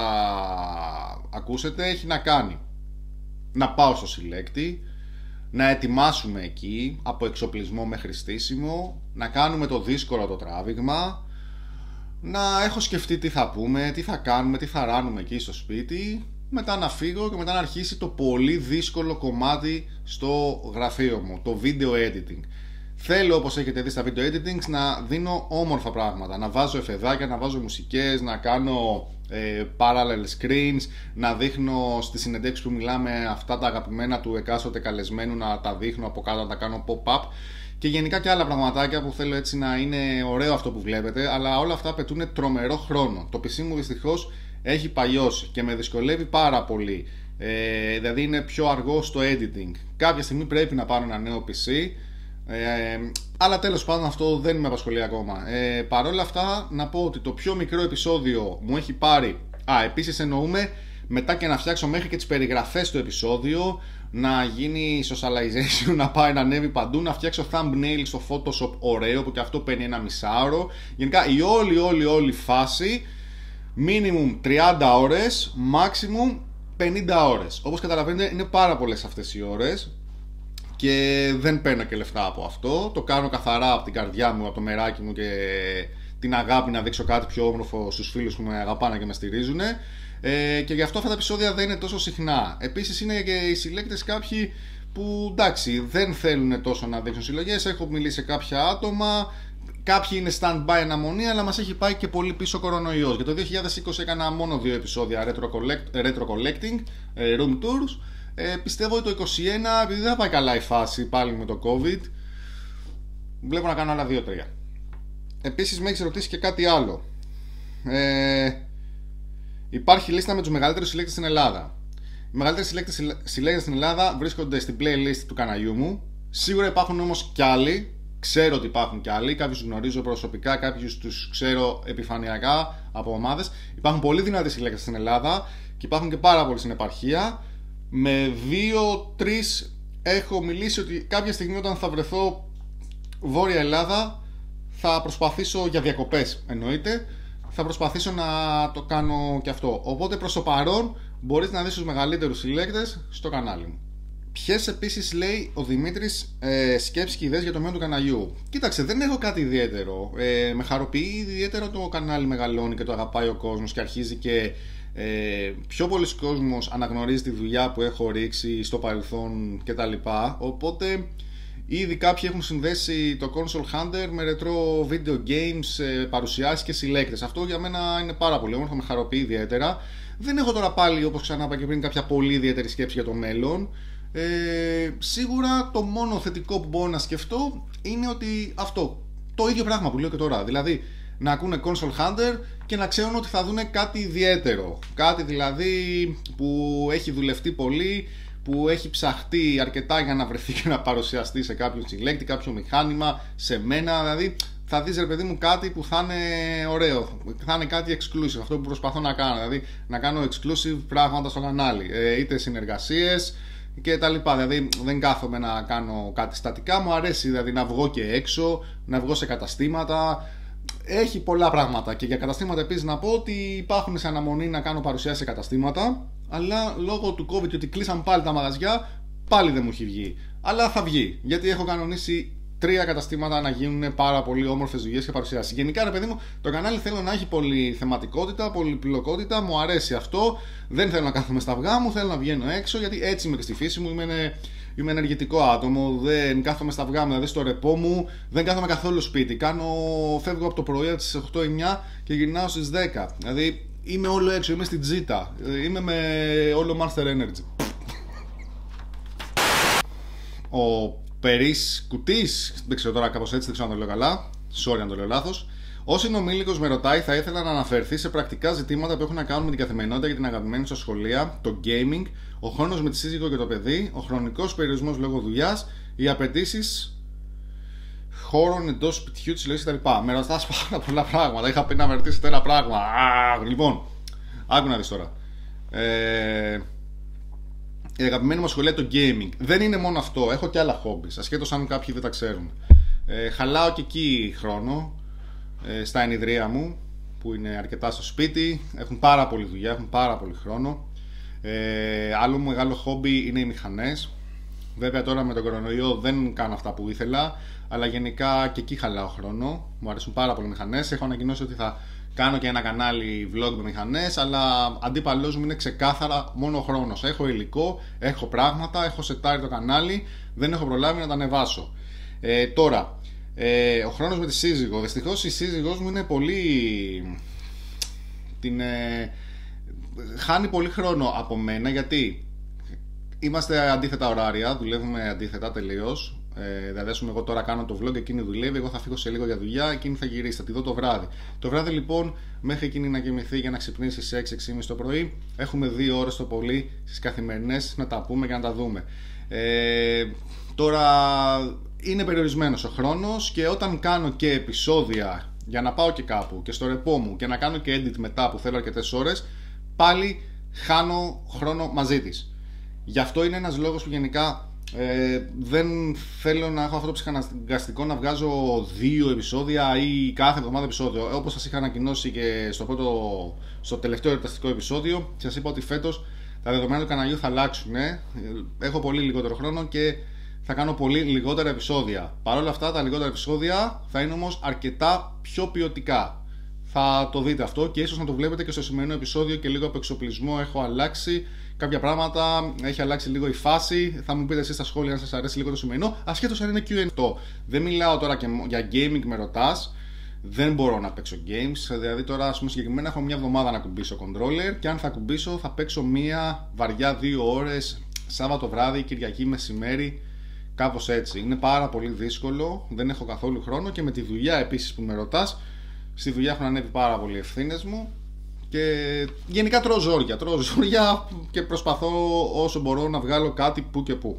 ακούσετε έχει να κάνει να πάω στο συλλέκτη, να ετοιμάσουμε εκεί από εξοπλισμό μέχρι στήσιμο, να κάνουμε το δύσκολο το τράβηγμα, να έχω σκεφτεί τι θα πούμε, τι θα κάνουμε, τι θα ράνουμε εκεί στο σπίτι, μετά να φύγω και μετά να αρχίσει το πολύ δύσκολο κομμάτι στο γραφείο μου, το video editing. Θέλω, όπως έχετε δει στα video editing, να δίνω όμορφα πράγματα, να βάζω εφεδάκια, να βάζω μουσικές, να κάνω ε, parallel screens, να δείχνω στις συνεντεύξεις που μιλάμε αυτά τα αγαπημένα του εκάστοτε καλεσμένου, να τα δείχνω από κάτω, να τα κάνω pop-up, και γενικά και άλλα πραγματάκια που θέλω έτσι να είναι ωραίο αυτό που βλέπετε, αλλά όλα αυτά απαιτούν τρομερό χρόνο. Το πι σι μου δυστυχώς έχει παλιώσει και με δυσκολεύει πάρα πολύ, ε, δηλαδή είναι πιο αργό στο editing. Κάποια στιγμή πρέπει να πάρω ένα νέο πι σι, Ε, αλλά τέλος πάντων αυτό δεν με απασχολεί ακόμα. ε, Παρ' όλα αυτά να πω ότι το πιο μικρό επεισόδιο μου έχει πάρει. Α, επίσης εννοούμε μετά και να φτιάξω μέχρι και τις περιγραφές του επεισόδιο, να γίνει socialization, να πάει να ανέβει παντού, να φτιάξω thumbnail στο Photoshop ωραίο που και αυτό παίρνει ένα μισάωρο. Γενικά η όλη όλη όλη φάση minimum τριάντα ώρες, maximum πενήντα ώρες. Όπως καταλαβαίνετε είναι πάρα πολλές αυτές οι ώρες και δεν παίρνω και λεφτά από αυτό. Το κάνω καθαρά από την καρδιά μου, από το μεράκι μου και την αγάπη να δείξω κάτι πιο όμορφο στους φίλους που με αγαπάνε και με στηρίζουν. Ε, και γι' αυτό αυτά τα επεισόδια δεν είναι τόσο συχνά. Επίσης είναι και οι συλλέκτες κάποιοι που εντάξει δεν θέλουν τόσο να δείξουν συλλογές. Έχω μιλήσει σε κάποια άτομα. Κάποιοι είναι stand-by αναμονή, αλλά μας έχει πάει και πολύ πίσω ο κορονοϊός. Για το δύο χιλιάδες είκοσι έκανα μόνο δύο επεισόδια retro, collect, retro collecting, room tours. Ε, πιστεύω ότι το είκοσι ένα, επειδή δεν θα πάει καλά η φάση πάλι με το COVID, βλέπω να κάνω άλλα δύο τρία. Επίσης με έχεις ρωτήσει και κάτι άλλο. Ε, υπάρχει λίστα με τους μεγαλύτερους συλλέκτες στην Ελλάδα. Οι μεγαλύτεροι συλλέκτες, συλλέκτες στην Ελλάδα βρίσκονται στην playlist του καναλιού μου. Σίγουρα υπάρχουν όμως κι άλλοι. Ξέρω ότι υπάρχουν κι άλλοι. Κάποιους γνωρίζω προσωπικά, κάποιους τους ξέρω επιφανειακά από ομάδες. Υπάρχουν πολύ δυνατοί συλλέκτες στην Ελλάδα και υπάρχουν και πάρα πολλοί στην επαρχία. Με δύο τρεις έχω μιλήσει ότι κάποια στιγμή όταν θα βρεθώ Βόρεια Ελλάδα θα προσπαθήσω για διακοπές, εννοείται, θα προσπαθήσω να το κάνω και αυτό. Οπότε προς το παρόν μπορείς να δεις τους μεγαλύτερους συλλέκτες στο κανάλι μου. Ποιες επίσης, λέει ο Δημήτρης, ε, σκέψεις και ιδέες για το μέλλον του καναλιού? Κοίταξε, δεν έχω κάτι ιδιαίτερο. Ε, με χαροποιεί ιδιαίτερα το κανάλι μεγαλώνει και το αγαπάει ο κόσμος και αρχίζει και ε, πιο πολλοί κόσμος αναγνωρίζει τη δουλειά που έχω ρίξει στο παρελθόν κτλ. Οπότε ήδη κάποιοι έχουν συνδέσει το Console Hunter με retro video games, ε, παρουσιάσεις και συλλέκτες. Αυτό για μένα είναι πάρα πολύ όμορφο, με χαροποιεί ιδιαίτερα. Δεν έχω τώρα πάλι, όπως ξανά είπα και πριν, κάποια πολύ ιδιαίτερη σκέψη για το μέλλον. Ε, σίγουρα το μόνο θετικό που μπορώ να σκεφτώ είναι ότι αυτό, το ίδιο πράγμα που λέω και τώρα, δηλαδή να ακούνε Console Hunter και να ξέρουν ότι θα δούνε κάτι ιδιαίτερο, κάτι δηλαδή που έχει δουλευτεί πολύ, που έχει ψαχτεί αρκετά για να βρεθεί και να παρουσιαστεί σε κάποιον συλλέκτη, κάποιο μηχάνημα, σε μένα, δηλαδή θα δεις, ρε παιδί μου, κάτι που θα είναι ωραίο, θα είναι κάτι exclusive, αυτό που προσπαθώ να κάνω, δηλαδή να κάνω exclusive πράγματα στο κανάλι, ε, είτε συνεργασίες και τα λοιπά. Δηλαδή δεν κάθομαι να κάνω κάτι στατικά, μου αρέσει δηλαδή να βγω και έξω, να βγω σε καταστήματα. Έχει πολλά πράγματα, και για καταστήματα επίσης να πω ότι υπάρχουν σε αναμονή να κάνω παρουσιάσεις σε καταστήματα, αλλά λόγω του COVID και ότι κλείσαν πάλι τα μαγαζιά, πάλι δεν μου έχει βγει. Αλλά θα βγει, γιατί έχω κανονίσει τρία καταστήματα να γίνουν πάρα πολύ όμορφες δουλειές και παρουσιάσεις. Γενικά, ρε παιδί μου, το κανάλι θέλω να έχει πολύ θεματικότητα, πολυπλοκότητα, μου αρέσει αυτό. Δεν θέλω να κάθομαι στα αυγά μου, θέλω να βγαίνω έξω, γιατί έτσι είμαι και στη φύση μου. Είμαι, είμαι ενεργητικό άτομο, δεν κάθομαι στα αυγά μου, δηλαδή στο ρεπό μου, δεν κάθομαι καθόλου σπίτι. Κάνω, φεύγω από το πρωί από τις οκτώ εννιά και γυρνάω στις δέκα. Δηλαδή είμαι όλο έξω, είμαι στην τζίτα, είμαι με όλο Monster Energy. Ο Περίς Κουτής, δεν ξέρω τώρα, κάπως έτσι, δεν ξέρω αν το λέω καλά. Sorry αν το λέω λάθος. Ο συνομήλικος με ρωτάει, θα ήθελα να αναφερθεί σε πρακτικά ζητήματα που έχουν να κάνουν με την καθημερινότητα και την αγαπημένη σου σχολεία, το gaming, ο χρόνος με τη σύζυγο και το παιδί, ο χρονικός περιορισμός λόγω δουλειάς, οι απαιτήσεις χώρων εντός σπιτιού της συλλογής κτλ. Με ρωτάς πάρα πολλά πράγματα. Είχα πει να με ρωτήσετε ένα πράγμα. Α, λοιπόν, άκου να δεις τώρα. Ε, η αγαπημένη μου σχολεία, το gaming. Δεν είναι μόνο αυτό, έχω και άλλα hobbies, ασχέτως αν κάποιοι δεν τα ξέρουν. Ε, χαλάω και εκεί χρόνο, ε, στα ενιδρία μου, που είναι αρκετά στο σπίτι. Έχουν πάρα πολύ δουλειά, έχουν πάρα πολύ χρόνο. Ε, άλλο μεγάλο hobby είναι οι μηχανές. Βέβαια τώρα με τον κορονοϊό δεν κάνω αυτά που ήθελα, αλλά γενικά και εκεί χαλάω χρόνο. Μου αρέσουν πάρα πολύ μηχανές. Έχω ανακοινώσει ότι θα κάνω και ένα κανάλι vlog με μηχανές, αλλά αντίπαλός μου είναι ξεκάθαρα μόνο ο χρόνος. Έχω υλικό, έχω πράγματα, έχω σετάρει το κανάλι, δεν έχω προλάβει να τα ανεβάσω. Ε, τώρα, ε, ο χρόνος με τη σύζυγο. Δυστυχώς η σύζυγός μου είναι πολύ... την, ε... χάνει πολύ χρόνο από μένα, γιατί είμαστε αντίθετα ωράρια, δουλεύουμε αντίθετα τελείως. Ε, δηλαδή, ας πούμε, εγώ τώρα κάνω το vlog, εκείνη δουλεύει, εγώ θα φύγω σε λίγο για δουλειά, εκείνη θα γυρίσει, θα τη δω το βράδυ. Το βράδυ λοιπόν, μέχρι εκείνη να κοιμηθεί για να ξυπνήσει σε έξι έξι και μισή το πρωί, έχουμε δύο ώρες το πολύ στις καθημερινές να τα πούμε και να τα δούμε. Ε, τώρα είναι περιορισμένος ο χρόνος, και όταν κάνω και επεισόδια για να πάω και κάπου και στο ρεπό μου και να κάνω και edit μετά που θέλω αρκετές ώρες, πάλι χάνω χρόνο μαζί της. Γι' αυτό είναι ένας λόγος που γενικά ε, δεν θέλω να έχω αυτό το ψυχαναγκαστικό να βγάζω δύο επεισόδια ή κάθε εβδομάδα επεισόδιο. Όπως σας είχα ανακοινώσει και στο, πρώτο, στο τελευταίο εορταστικό επεισόδιο, σας είπα ότι φέτος τα δεδομένα του καναλιού θα αλλάξουν. Ε. Έχω πολύ λιγότερο χρόνο και θα κάνω πολύ λιγότερα επεισόδια. Παρ' όλα αυτά, τα λιγότερα επεισόδια θα είναι όμως αρκετά πιο ποιοτικά. Θα το δείτε αυτό, και ίσως να το βλέπετε και στο σημερινό επεισόδιο, και λίγο από εξοπλισμό έχω αλλάξει κάποια πράγματα, έχει αλλάξει λίγο η φάση. Θα μου πείτε εσείς στα σχόλια αν σας αρέσει λίγο το σημερινό, ασχέτως αν είναι κιου εντ έι. Δεν μιλάω τώρα και για gaming, με ρωτάς. Δεν μπορώ να παίξω games. Δηλαδή τώρα, ας πούμε, συγκεκριμένα έχω μια εβδομάδα να κουμπίσω controller, και αν θα κουμπίσω θα παίξω μία βαριά δύο ώρες Σάββατο βράδυ, Κυριακή μεσημέρι. Κάπως έτσι. Είναι πάρα πολύ δύσκολο, δεν έχω καθόλου χρόνο, και με τη δουλειά επίσης που με ρωτάς, στη δουλειά έχουν ανέβει πάρα πολύ ευθύνες μου, και γενικά τρώω ζόρια, τρώω ζόρια και προσπαθώ όσο μπορώ να βγάλω κάτι που και που.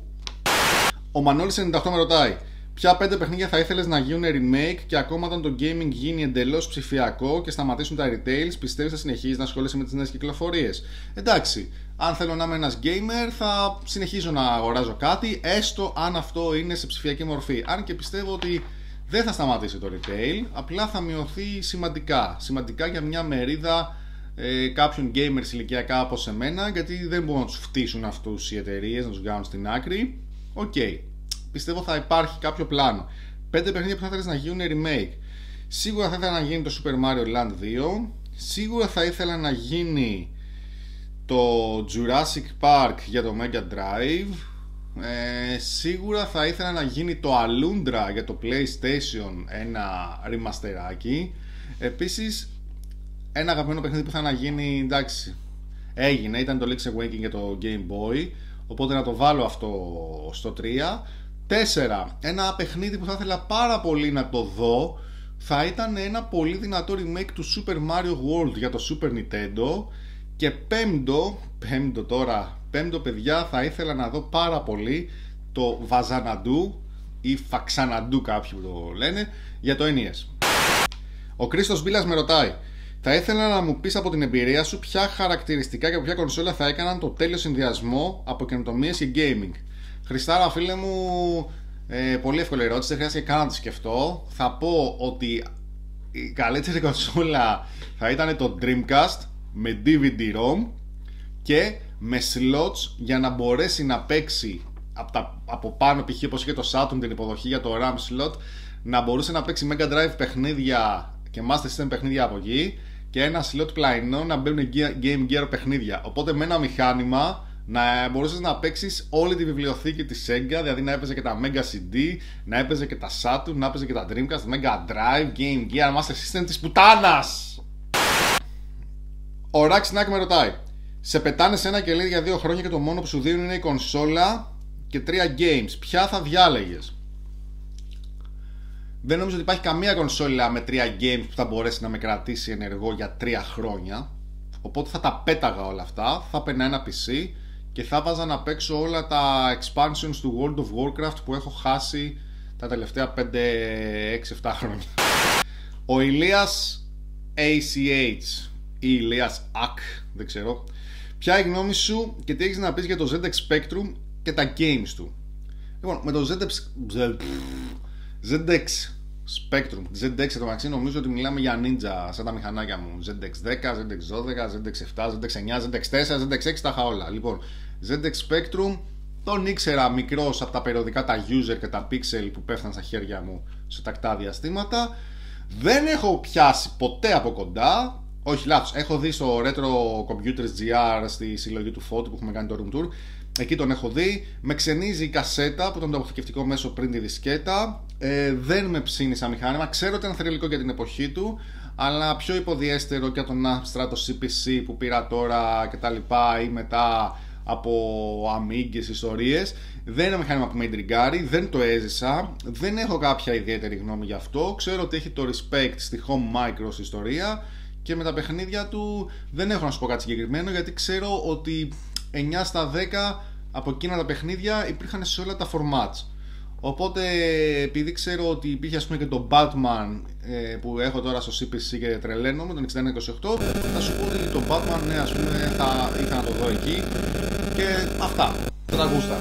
Ο Μανώλης ενενήντα οκτώ με ρωτάει, ποια πέντε παιχνίδια θα ήθελες να γίνουν remake, και ακόμα όταν το gaming γίνει εντελώς ψηφιακό και σταματήσουν τα retails, πιστεύεις θα συνεχίζεις να ασχολείσαι με τις νέες κυκλοφορίες? Εντάξει, αν θέλω να είμαι ένας gamer θα συνεχίζω να αγοράζω κάτι, έστω αν αυτό είναι σε ψηφιακή μορφή. Αν και πιστεύω ότι δεν θα σταματήσει το retail, απλά θα μειωθεί σημαντικά. Σημαντικά για μια μερίδα ε, κάποιον gamers ηλικιακά όπως εμένα, γιατί δεν μπορούν να τους φτύσουν αυτούς οι εταιρείες, να τους βγάλουν στην άκρη. Οκ, okay. Πιστεύω θα υπάρχει κάποιο πλάνο. Πέντε παιχνίδια που θα ήθελες να γίνουν remake. Σίγουρα θα ήθελα να γίνει το Super Mario Land δύο. Σίγουρα θα ήθελα να γίνει το Jurassic Park για το Mega Drive. ε, Σίγουρα θα ήθελα να γίνει το Alundra για το PlayStation, ένα ρημαστεράκι. Επίσης ένα αγαπημένο παιχνίδι που θα να γίνει, εντάξει, έγινε, ήταν το Link's Awakening για το Game Boy, οπότε να το βάλω αυτό στο τρία. Τέσσερα, ένα παιχνίδι που θα ήθελα πάρα πολύ να το δω, θα ήταν ένα πολύ δυνατό remake του Super Mario World για το Super Nintendo. Και πέμπτο, πέμπτο τώρα, πέμπτο παιδιά, θα ήθελα να δω πάρα πολύ το Βαζαναντού ή Φαξαναντού κάποιοι που το λένε, για το εν ι ες. Ο Κρίστος Μπίλας με ρωτάει: θα ήθελα να μου πεις από την εμπειρία σου ποια χαρακτηριστικά και από ποια κονσόλα θα έκαναν το τέλειο συνδυασμό από καινοτομίες και gaming. Χριστάρα φίλε μου, ε, πολύ εύκολη ερώτηση, δεν χρειάζεται καν να τη σκεφτώ. Θα πω ότι η καλύτερη κονσόλα θα ήταν το Dreamcast με ντι βι ντι-ROM και με slots για να μπορέσει να παίξει από, τα, από πάνω, π.χ. όπως είχε το Saturn την υποδοχή για το RAM slot, να μπορούσε να παίξει Mega Drive παιχνίδια και Master System παιχνίδια από εκεί και ένα slot πλαϊνό να μπαίνουν Game Gear παιχνίδια. Οπότε με ένα μηχάνημα να μπορούσες να παίξεις όλη τη βιβλιοθήκη της Sega, δηλαδή να έπαιζε και τα Mega σι ντι, να έπαιζε και τα Saturn, να έπαιζε και τα Dreamcast, Mega Drive, Game Gear, Master System της πουτάνας. Ο Ράξ Νάκ με ρωτάει: σε πετάνε σε ένα κελί για δύο χρόνια και το μόνο που σου δίνουν είναι η κονσόλα και τρία games, ποια θα διάλεγες? Δεν νομίζω ότι υπάρχει καμία κονσόλα με τρία games που θα μπορέσει να με κρατήσει ενεργό για τρία χρόνια. Οπότε θα τα πέταγα όλα αυτά, θα παίρνα ένα πι σι και θα βάζα να παίξω όλα τα expansions του World of Warcraft που έχω χάσει τα τελευταία πέντε, έξι, επτά χρόνια. Ο Ηλίας έι σι έιτς ή Ηλίας Ακ, δεν ξέρω. Ποια η γνώμη σου και τι έχεις να πεις για το ζέντ εξ Spectrum και τα games του? Λοιπόν, με το ζέντ εξ Spectrum, ζέντ εξ μεταξύ νομίζω ότι μιλάμε για ninja σαν τα μηχανάκια μου. ζέντ εξ δέκα, ζέντ εξ δώδεκα, ζέντ εξ επτά, ζέντ εξ εννιά, ζέντ εξ τέσσερα, ζέντ εξ έξι, τα είχα όλα. Λοιπόν, ζέντ εξ Spectrum τον ήξερα μικρός από τα περιοδικά, τα user και τα pixel που πέφταν στα χέρια μου σε τακτά διαστήματα. Δεν έχω πιάσει ποτέ από κοντά. Όχι, λάθος. Έχω δει στο Retro Computers τζι αρ στη συλλογή του Φώτη που έχουμε κάνει το room tour. Εκεί τον έχω δει. Με ξενίζει η κασέτα που ήταν το αποθηκευτικό μέσο πριν τη δισκέτα. Ε, δεν με ψήνει σαν μηχάνημα. Ξέρω ότι ήταν θρελικό για την εποχή του, αλλά πιο υποδιέστερο και από τον Amstrad, το σι πι σι που πήρα τώρα κτλ. Ή μετά από αμίγκες ιστορίες. Δεν είναι ένα μηχάνημα που με εντριγκάρει, δεν το έζησα, δεν έχω κάποια ιδιαίτερη γνώμη γι' αυτό. Ξέρω ότι έχει το respect στη Home Micros ιστορία και με τα παιχνίδια του δεν έχω να σου πω κάτι συγκεκριμένο, γιατί ξέρω ότι εννιά στα δέκα από εκείνα τα παιχνίδια υπήρχαν σε όλα τα formats. Οπότε επειδή ξέρω ότι υπήρχε ας πούμε και το Batman ε, που έχω τώρα στο σι πι σι και τρελαίνω με τον εξήντα ένα είκοσι οκτώ, θα σου πω ότι το Batman ναι, ας πούμε θα ήθελα να το δω εκεί και αυτά, τραγούστα.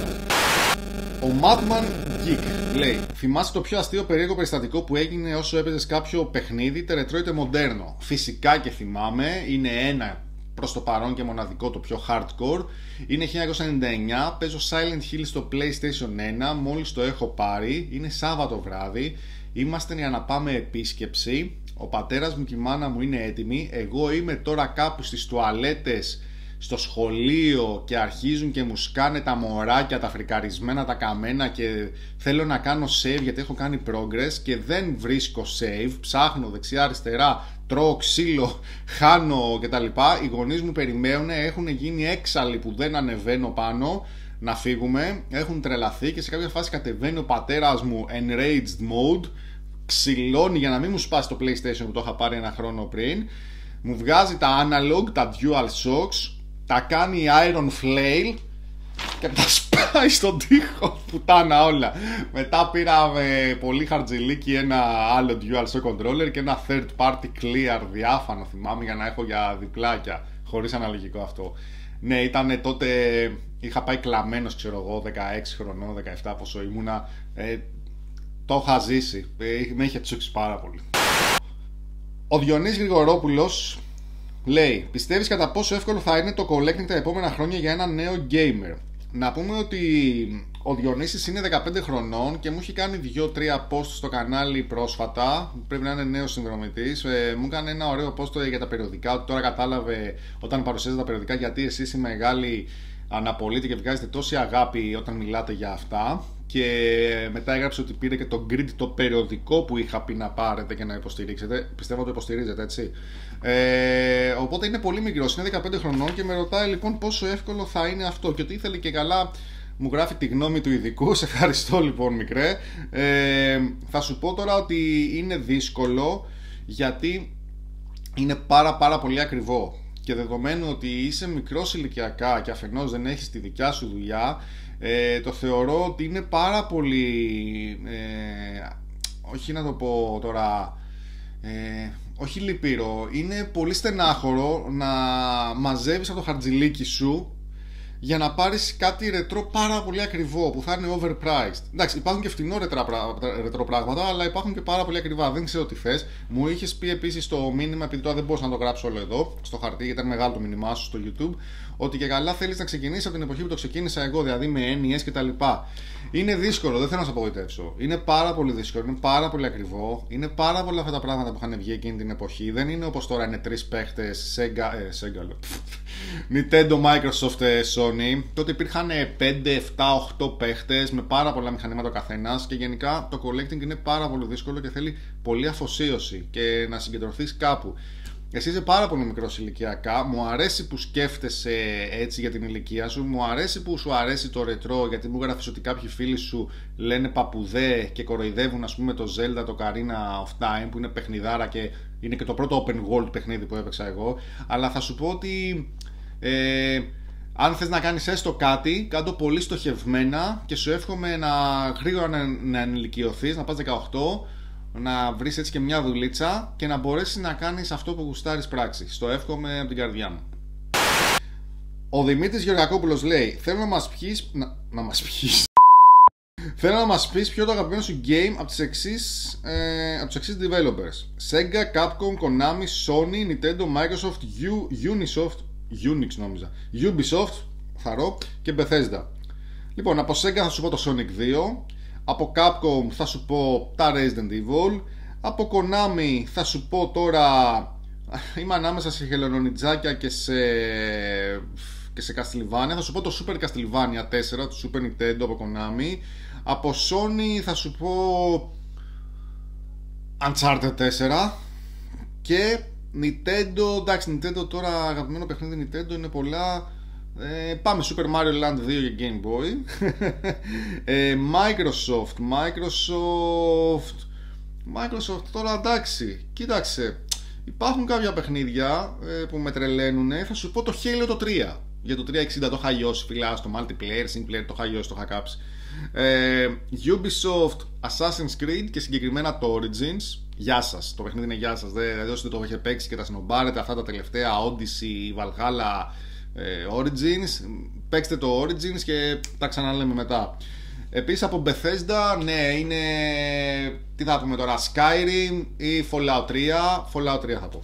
Ο Madman Geek λέει: θυμάσαι το πιο αστείο περίεργο περιστατικό που έγινε όσο έπαιζες κάποιο παιχνίδι, είτε ρετρό είτε μοντέρνο? Φυσικά και θυμάμαι, είναι ένα προς το παρόν και μοναδικό, το πιο hardcore. Είναι χίλια εννιακόσια ενενήντα εννιά, παίζω Silent Hill στο PlayStation ένα, μόλις το έχω πάρει, είναι Σάββατο βράδυ, είμαστε για να πάμε επίσκεψη, ο πατέρας μου και η μάνα μου είναι έτοιμοι, εγώ είμαι τώρα κάπου στις τουαλέτες στο σχολείο και αρχίζουν και μου σκάνε τα μωράκια, τα φρικαρισμένα, τα καμένα και θέλω να κάνω save γιατί έχω κάνει progress και δεν βρίσκω save, ψάχνω δεξιά αριστερά, τρώω ξύλο, χάνω κτλ. Οι γονείς μου περιμένουν, έχουν γίνει έξαλλοι που δεν ανεβαίνω πάνω να φύγουμε, έχουν τρελαθεί και σε κάποια φάση κατεβαίνει ο πατέρας μου enraged mode, ξυλώνει για να μην μου σπάσει το PlayStation που το είχα πάρει ένα χρόνο πριν, μου βγάζει τα analog, τα dual shocks, τα κάνει iron flail και τα σπάει στον τοίχο, πουτάνα όλα. Μετά πήρα με πολύ χαρτζηλίκι ένα άλλο dual shock controller και ένα third party clear διάφανο, θυμάμαι, για να έχω για διπλάκια, χωρίς αναλογικό αυτό. Ναι, ήταν τότε, είχα πάει κλαμμένος, ξέρω εγώ, δεκαέξι χρονών, δεκαεπτά πόσο ήμουνα, ε, το είχα ζήσει, ε, με είχε τσούξει πάρα πολύ. Ο Διονύσης Γρηγορόπουλος Λέει, πιστεύεις κατά πόσο εύκολο θα είναι το collecting τα επόμενα χρόνια για ένα νέο gamer? Να πούμε ότι ο Διονύσης είναι δεκαπέντε χρονών και μου έχει κάνει δύο τρία post στο κανάλι πρόσφατα. Πρέπει να είναι νέος συνδρομητής. Ε, μου έκανε ένα ωραίο post για τα περιοδικά. Ότι τώρα κατάλαβε όταν παρουσιάζει τα περιοδικά γιατί εσείς οι μεγάλοι αναπολείτε και βγάζετε τόση αγάπη όταν μιλάτε για αυτά. Και μετά έγραψε ότι πήρε και το Grid, το περιοδικό που είχα πει να πάρετε και να υποστηρίξετε. Πιστεύω το υποστηρίζετε, έτσι. Ε, οπότε είναι πολύ μικρός, είναι δεκαπέντε χρονών και με ρωτάει λοιπόν πόσο εύκολο θα είναι αυτό. Και ότι ήθελε και καλά, μου γράφει τη γνώμη του ειδικού. Σε ευχαριστώ λοιπόν, μικρέ. Ε, θα σου πω τώρα ότι είναι δύσκολο γιατί είναι πάρα πάρα πολύ ακριβό. Και δεδομένου ότι είσαι μικρός ηλικιακά και αφενός δεν έχεις τη δικιά σου δουλειά, ε, το θεωρώ ότι είναι πάρα πολύ, ε, όχι να το πω τώρα, ε, όχι λυπηρό, είναι πολύ στενάχωρο να μαζεύεις από το χαρτζηλίκι σου για να πάρεις κάτι ρετρό πάρα πολύ ακριβό που θα είναι overpriced. Εντάξει, υπάρχουν και φτηνό ρετρό πράγματα, αλλά υπάρχουν και πάρα πολύ ακριβά. Δεν ξέρω τι θες. Μου είχες πει επίσης στο μήνυμα, επειδή τώρα δεν μπορούσα να το γράψω όλο εδώ, στο χαρτί, γιατί ήταν μεγάλο το μήνυμά σου στο YouTube, ότι και καλά θέλεις να ξεκινήσεις από την εποχή που το ξεκίνησα εγώ, δηλαδή με έννοιες κτλ. Είναι δύσκολο, δεν θέλω να σε απογοητεύσω. Είναι πάρα πολύ δύσκολο, είναι πάρα πολύ ακριβό. Είναι πάρα πολλά αυτά τα πράγματα που είχαν βγει εκείνη την εποχή. Δεν είναι όπως τώρα είναι τρεις παίχτες, Sega, ε, Sega, Nintendo, Microsoft, Sony. Τότε υπήρχαν πέντε, επτά, οκτώ παίχτες με πάρα πολλά μηχανήματα ο καθένας και γενικά το collecting είναι πάρα πολύ δύσκολο και θέλει πολλή αφοσίωση και να συγκεντρωθείς κάπου. Εσύ είσαι πάρα πολύ μικρός ηλικιακά, μου αρέσει που σκέφτεσαι έτσι για την ηλικία σου, μου αρέσει που σου αρέσει το ρετρό, γιατί μου γράφεις ότι κάποιοι φίλοι σου λένε παπουδέ και κοροϊδεύουν, ας πούμε, το Zelda, το Ocarina of Time που είναι παιχνιδάρα και είναι και το πρώτο open world παιχνίδι που έπαιξα εγώ. Αλλά θα σου πω ότι ε, αν θες να κάνεις έστω κάτι, κάντο πολύ στοχευμένα και σου εύχομαι να γρήγορα να, να ενηλικιωθείς, να πας δεκαοκτώ, να βρεις έτσι και μια δουλίτσα και να μπορέσεις να κάνεις αυτό που γουστάρεις πράξη. Στο εύχομαι από την καρδιά μου. Ο Δημήτρης Γεωργακόπουλος λέει, θέλω να μας πιείς... Να, να μας πιείς... Θέλω να μας πεις ποιο το αγαπημένο σου game από τις εξής, ε, από τους εξής developers. Sega, Capcom, Konami, Sony, Nintendo, Microsoft, U, Unisoft, Unix νόμιζα, Ubisoft, θαρώ, και Bethesda. Λοιπόν, από Sega θα σου πω το Sonic δύο. Από Capcom θα σου πω τα Resident Evil. Από Konami θα σου πω τώρα, είμαι ανάμεσα σε χελωνονιτζάκια και σε, και σε Castlevania. Θα σου πω το Super Castlevania τέσσερα, το Super Nintendo από Konami. Από Sony θα σου πω Uncharted τέσσερα. Και Nintendo, εντάξει, Nintendo τώρα, αγαπημένο παιχνίδι Nintendo είναι πολλά. Ε, πάμε Super Mario Land δύο για Game Boy. ε, Microsoft Microsoft Microsoft τώρα, εντάξει, κοίταξε, υπάρχουν κάποια παιχνίδια ε, που με τρελαίνουν. Θα σου πω το Halo το τρία. Για το τριακόσια εξήντα το είχα λιώσει, φιλά, στο multiplayer, single player το είχα λιώσει, το είχα κάψει. ε, Ubisoft Assassin's Creed και συγκεκριμένα το Origins. Γεια σας, το παιχνίδι είναι γεια σας. Δηλαδή όσοι το έχετε παίξει και τα σνομπάρετε αυτά τα τελευταία, Odyssey, Valhalla, Origins, παίξτε το Origins και τα ξαναλέμε μετά. Επίσης από Bethesda, ναι, είναι, τι θα πούμε τώρα, Skyrim ή Fallout τρία. Fallout τρία θα πω.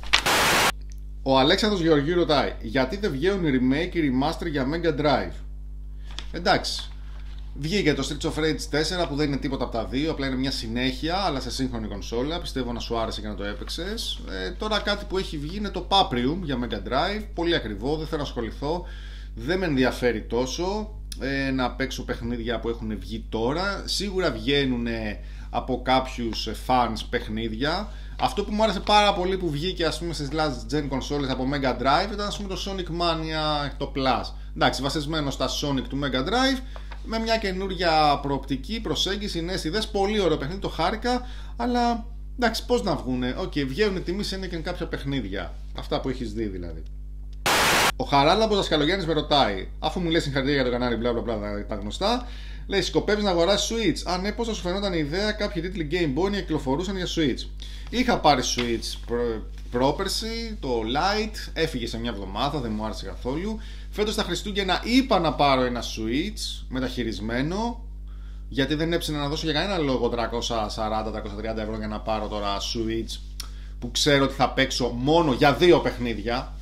Ο Αλέξανδρος Γεωργίου ρωτάει, γιατί δεν βγαίνουν remake ή remaster για Mega Drive? Εντάξει, βγήκε το Streets of Rage τέσσερα που δεν είναι τίποτα από τα δύο, απλά είναι μια συνέχεια αλλά σε σύγχρονη κονσόλα. Πιστεύω να σου άρεσε και να το έπαιξες. ε, Τώρα κάτι που έχει βγει είναι το Paprium για Mega Drive. Πολύ ακριβό, δεν θέλω να ασχοληθώ. Δεν με ενδιαφέρει τόσο ε, να παίξω παιχνίδια που έχουν βγει τώρα. Σίγουρα βγαίνουν από κάποιους fans παιχνίδια. Αυτό που μου άρεσε πάρα πολύ που βγήκε, ας πούμε, στις last gen consoles από Mega Drive ήταν, ας πούμε, το Sonic Mania το Plus. Εντάξει, βασισμένο στα Sonic του Mega Drive, με μια καινούργια προοπτική, προσέγγιση, νέες ιδέες. Πολύ ωραίο παιχνίδι, το χάρηκα. Αλλά εντάξει, πώς να βγούνε? Οκ, okay, βγαίνουν τιμή σε και κάποια παιχνίδια. Αυτά που έχεις δει δηλαδή. Ο Χαράλαμπος Δασκαλογιάννης με ρωτάει, αφού μου λες συγχαρητήρια για το κανάλι, μπλα μπλα μπλα, τα γνωστά. Λέει, σκοπεύεις να αγοράσεις Switch? Αν ναι, πώς θα σου φαινόταν η ιδέα κάποιοι τίτλοι Game Boy να κυκλοφορούσαν για Switch? Είχα πάρει Switch προ... πρόπερση, το Lite, έφυγε σε μια εβδομάδα, δεν μου άρεσε καθόλου. Φέτος τα Χριστούγεννα είπα να πάρω ένα Switch μεταχειρισμένο, γιατί δεν έψηνα να δώσω για κανένα λόγο τριακόσια σαράντα με τριακόσια τριάντα ευρώ για να πάρω τώρα Switch που ξέρω ότι θα παίξω μόνο για δύο παιχνίδια.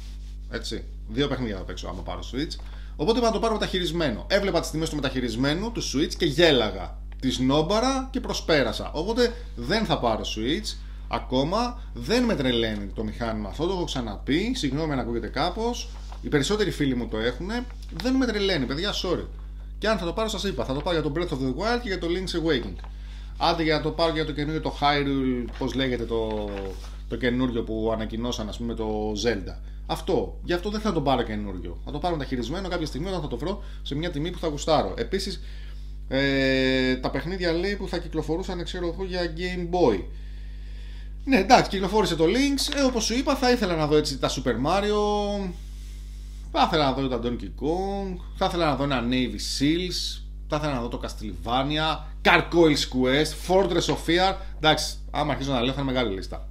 Έτσι. Δύο παιχνίδια θα παίξω άμα πάρω Switch. Οπότε είπα να το πάρω μεταχειρισμένο. Έβλεπα τις τιμές του μεταχειρισμένου, του Switch και γέλαγα. Τη νόμπαρα και προσπέρασα. Οπότε δεν θα πάρω Switch. Ακόμα δεν με τρελαίνει το μηχάνημα αυτό. Το έχω ξαναπεί. Συγγνώμη αν ακούγεται κάπως. Οι περισσότεροι φίλοι μου το έχουν. Δεν με τρελαίνει, παιδιά, sorry. Και αν θα το πάρω, σας είπα, θα το πάρω για το Breath of the Wild και για το Link's Awakening. Άντε για να το πάρω για το καινούριο, το Hyrule, πώς λέγεται το, το καινούριο που ανακοινώσαν, ας πούμε, το Zelda. Αυτό. Γι' αυτό δεν θα το πάρω καινούριο. Θα το πάρω μεταχειρισμένο κάποια στιγμή όταν θα το βρω σε μια τιμή που θα γουστάρω. Επίσης, ε, τα παιχνίδια λέει που θα κυκλοφορούσαν, ξέρω εγώ, για Game Boy. Ναι, εντάξει, κυκλοφόρησε το Lynx. Ε, όπως σου είπα, θα ήθελα να δω έτσι τα Super Mario. Θα ήθελα να δω τα Donkey Kong. Θα ήθελα να δω ένα Navy Seals. Θα ήθελα να δω το Castlevania. Gargoyle's Quest. Fortress of Fear. Εντάξει, άμα αρχίζω να λέω θα είναι μεγάλη λίστα.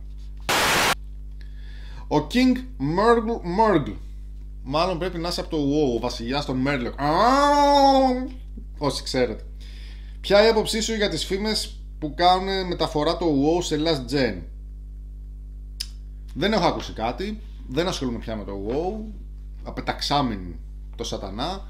Ο King Murgle Murgle. Μάλλον πρέπει να είσαι από το WoW, ο βασιλιάς των Murloc. Όσοι ξέρετε. Ποια η άποψή σου για τις φήμες που κάνουν μεταφορά το WoW σε last gen? Δεν έχω ακούσει κάτι. Δεν ασχολούμαι πια με το WoW. Απεταξάμιν το σατανά.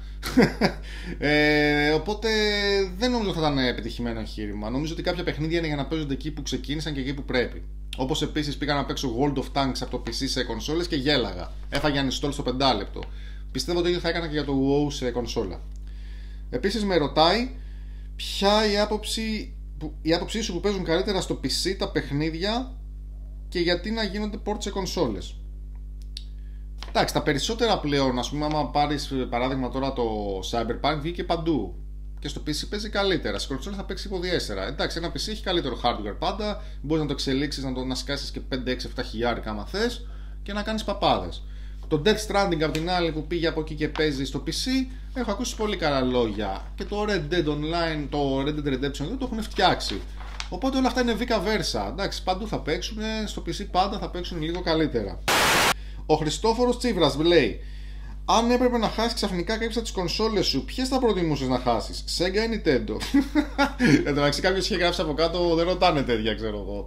ε, οπότε δεν νομίζω ότι θα ήταν επιτυχημένο εγχείρημα. Νομίζω ότι κάποια παιχνίδια είναι για να παίζονται εκεί που ξεκίνησαν και εκεί που πρέπει. Όπως επίσης πήγα να παίξω World of Tanks από το πι σι σε κονσόλες και γέλαγα. Έφαγε uninstall στο πεντάλεπτο. Πιστεύω ότι θα έκανα και για το WoW σε κονσόλα. Επίσης με ρωτάει ποια η άποψη, η άποψή σου που παίζουν καλύτερα στο πι σι τα παιχνίδια και γιατί να γίνονται port σε κονσόλες. Εντάξει, τα περισσότερα πλέον, ας πούμε, άμα πάρεις παράδειγμα τώρα το Cyberpunk, βγήκε παντού. Και στο πι σι παίζει καλύτερα. Στην κονσόλα θα παίξει υποδιέστερα. Εντάξει, ένα πι σι έχει καλύτερο hardware πάντα. Μπορείς να το εξελίξεις, να το να σκάσεις και πέντε έξι επτά χιλιάρικα άμα θες και να κάνεις παπάδες. Το Death Stranding απ' την άλλη που πήγε από εκεί και παίζει στο πι σι, έχω ακούσει πολύ καλά λόγια. Και το Red Dead Online, το Red Dead Redemption δεν το έχουν φτιάξει. Οπότε όλα αυτά είναι vice versa. Εντάξει, παντού θα παίξουν, στο πι σι πάντα θα παίξουν λίγο καλύτερα. Ο Χριστόφορος Τσίβρας λέει: αν έπρεπε να χάσεις ξαφνικά κάποιες από τις κονσόλες σου, ποιες θα προτιμούσες να χάσεις, Sega ή Nintendo? Εν τω μεταξύ, κάποιος είχε γράψει από κάτω, δεν ρωτάνε τέτοια, ξέρω εγώ.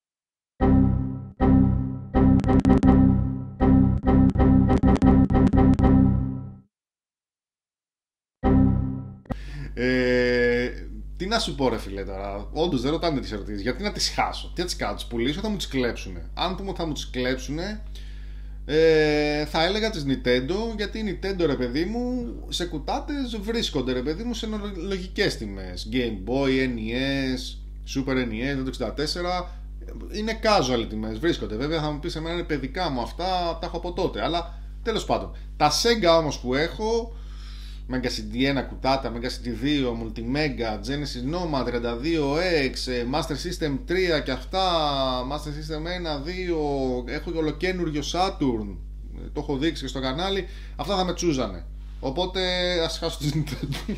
Ε, τι να σου πω, ρε φίλε, τώρα. Όντως δεν ρωτάνε τις ερωτήσεις. Γιατί να τις χάσω, τι να τις κάνω, θα τις πουλήσω, θα μου τις κλέψουνε. Αν πούμε ότι θα μου τις κλέψουνε, ε, θα έλεγα τις Nintendo, γιατί η Nintendo, ρε παιδί μου, σε κουτάτες βρίσκονται, ρε παιδί μου, σε λογικές τιμές. Game Boy, εν ι ες, Super εν ι ες, το εξήντα τέσσερα. Είναι casual τιμές, βρίσκονται. Βέβαια θα μου πεις εμένα είναι παιδικά μου αυτά, τα έχω από τότε. Αλλά τέλος πάντων. Τα Sega όμως που έχω, Mega σι ντι ένα κουτάτα, Mega σι ντι δύο, Multimega, Genesis Noma, τριάντα δύο εξ, Master System τρία και αυτά, Master System ένα, δύο, έχω και ολοκένουργιο Saturn, το έχω δείξει και στο κανάλι, αυτά θα με τσούζανε. Οπότε ας χάσω τις Nintendo.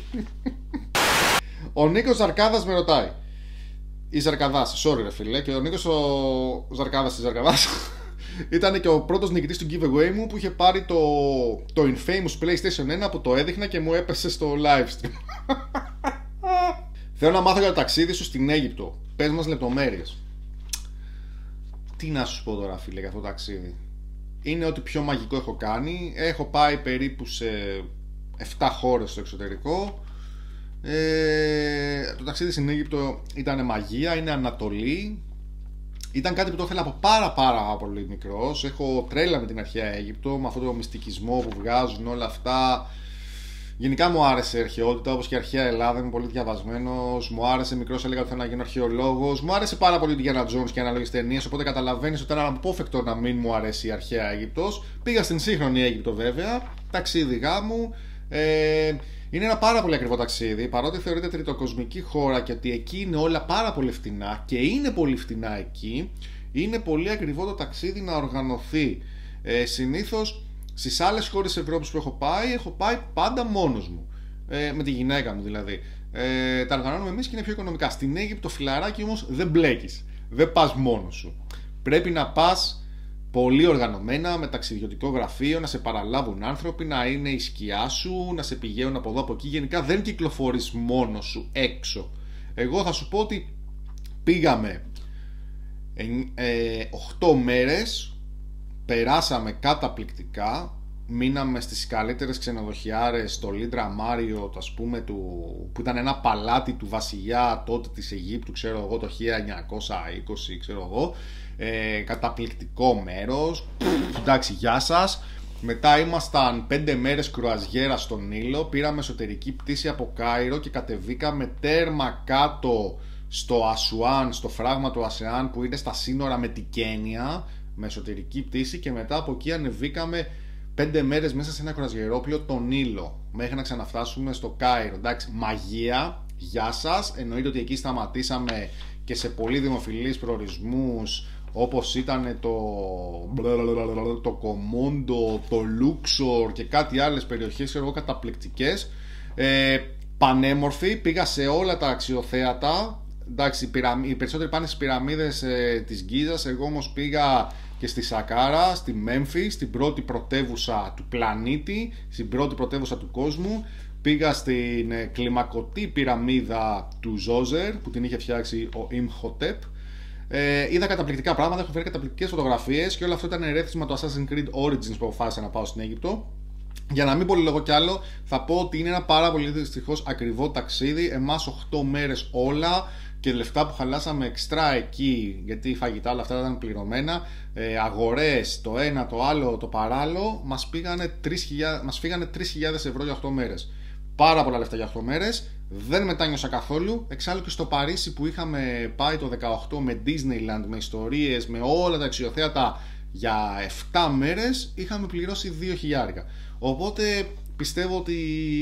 Ο Νίκος Ζαρκάδας με ρωτάει. Η Ζαρκαδάς, sorry ρε φίλε, και ο Νίκος ο Ζαρκάδας της Ζαρκαδάς ήταν και ο πρώτος νικητής του giveaway μου που είχε πάρει το, το infamous PlayStation ένα που το έδειχνα και μου έπεσε στο live stream. Θέλω να μάθω για το ταξίδι σου στην Αίγυπτο. Πες μας λεπτομέρειες. Τι να σου πω τώρα, φίλε, για αυτό το ταξίδι. Είναι ό,τι πιο μαγικό έχω κάνει. Έχω πάει περίπου σε επτά χώρες στο εξωτερικό. Ε, το ταξίδι στην Αίγυπτο ήταν μαγεία, είναι Ανατολή. Ήταν κάτι που το ήθελα από πάρα πάρα πολύ μικρός. Έχω τρέλα με την αρχαία Αίγυπτο, με αυτό το μυστικισμό που βγάζουν όλα αυτά. Γενικά μου άρεσε η αρχαιότητα, όπως και η αρχαία Ελλάδα. Είμαι πολύ διαβασμένος. Μου άρεσε μικρός, έλεγα ότι θέλω να γίνω αρχαιολόγος. Μου άρεσε πάρα πολύ η Indiana Jones και ανάλογες ταινίες. Οπότε καταλαβαίνεις ότι ήταν αναπόφευκτο να μην μου αρέσει η αρχαία Αίγυπτος. Πήγα στην σύγχρονη Αίγυπτο βέβαια. Ταξίδι γάμου. Ε, είναι ένα πάρα πολύ ακριβό ταξίδι, παρότι θεωρείται τριτοκοσμική χώρα και ότι εκεί είναι όλα πάρα πολύ φτηνά και είναι πολύ φτηνά εκεί, είναι πολύ ακριβό το ταξίδι να οργανωθεί. Ε, συνήθως στις άλλες χώρες της Ευρώπης που έχω πάει, έχω πάει πάντα μόνος μου. Ε, με τη γυναίκα μου δηλαδή. Ε, τα οργανώνουμε εμείς και είναι πιο οικονομικά. Στην Αίγυπτο, φιλαράκι όμως, δεν μπλέκεις. Δεν πας μόνος σου. Πρέπει να πας πολύ οργανωμένα, με ταξιδιωτικό γραφείο, να σε παραλάβουν άνθρωποι, να είναι η σκιά σου, να σε πηγαίνουν από εδώ από εκεί. Γενικά δεν κυκλοφορείς μόνος σου έξω. Εγώ θα σου πω ότι πήγαμε οκτώ μέρες, περάσαμε καταπληκτικά. μείναμε στις καλύτερες ξενοδοχιάρες, στο Λίντρα Μάριο, ας πούμε, του, που ήταν ένα παλάτι του βασιλιά τότε της Αιγύπτου, ξέρω εγώ, το χίλια εννιακόσια είκοσι, ξέρω εγώ. Ε, καταπληκτικό μέρος. Εντάξει, γεια σας. Μετά ήμασταν πέντε μέρες κρουαζιέρα στον Νείλο. Πήραμε εσωτερική πτήση από Κάιρο και κατεβήκαμε τέρμα κάτω στο Ασουάν, στο φράγμα του Ασεάν που είναι στα σύνορα με την Κένια, με εσωτερική πτήση, και μετά από εκεί ανεβήκαμε πέντε μέρες μέσα σε ένα κρουαζιερόπλαιο τον Νείλο μέχρι να ξαναφτάσουμε στο Κάιρο. Εντάξει, μαγεία, γεια σας. Εννοείται ότι εκεί σταματήσαμε και σε πολύ δημοφιλείς προορισμούς όπως ήταν το το Κομόντο, το Λούξορ και κάτι άλλες περιοχές, εγώ, καταπληκτικές, ε, πανέμορφοι. Πήγα σε όλα τα αξιοθέατα. Εντάξει, οι περισσότεροι πάνε στις πυραμίδες ε, της Γκίζας. Εγώ όμως πήγα και στη Σακάρα, στη Μέμφυ, στην πρώτη πρωτεύουσα του πλανήτη, στην πρώτη πρωτεύουσα του κόσμου. Πήγα στην ε, κλιμακωτή πυραμίδα του Ζόζερ που την είχε φτιάξει ο Imhotep. Ε, είδα καταπληκτικά πράγματα, έχω φέρει καταπληκτικές φωτογραφίες και όλο αυτό ήταν ερέθισμα του Assassin's Creed Origins που αποφάσισα να πάω στην Αίγυπτο. Για να μην πολυλογώ κι άλλο, θα πω ότι είναι ένα πάρα πολύ δυστυχώς ακριβό ταξίδι. Εμάς οκτώ μέρες όλα και λεφτά που χαλάσαμε εξτρά εκεί, γιατί οι φαγητά όλα αυτά ήταν πληρωμένα, ε, αγορές, το ένα, το άλλο, το παράλληλο, μας, πήγανε τρεις χιλιάδες, μας φύγανε τρεις χιλιάδες ευρώ για οκτώ μέρες. Πάρα πολλά λεφτά για οκτώ μέρες. Δεν μετάνιωσα καθόλου. Εξάλλου και στο Παρίσι που είχαμε πάει το δεκαοκτώ με Disneyland, με ιστορίες, με όλα τα αξιοθέατα για επτά μέρες, είχαμε πληρώσει δύο χιλιάρικα. Οπότε πιστεύω ότι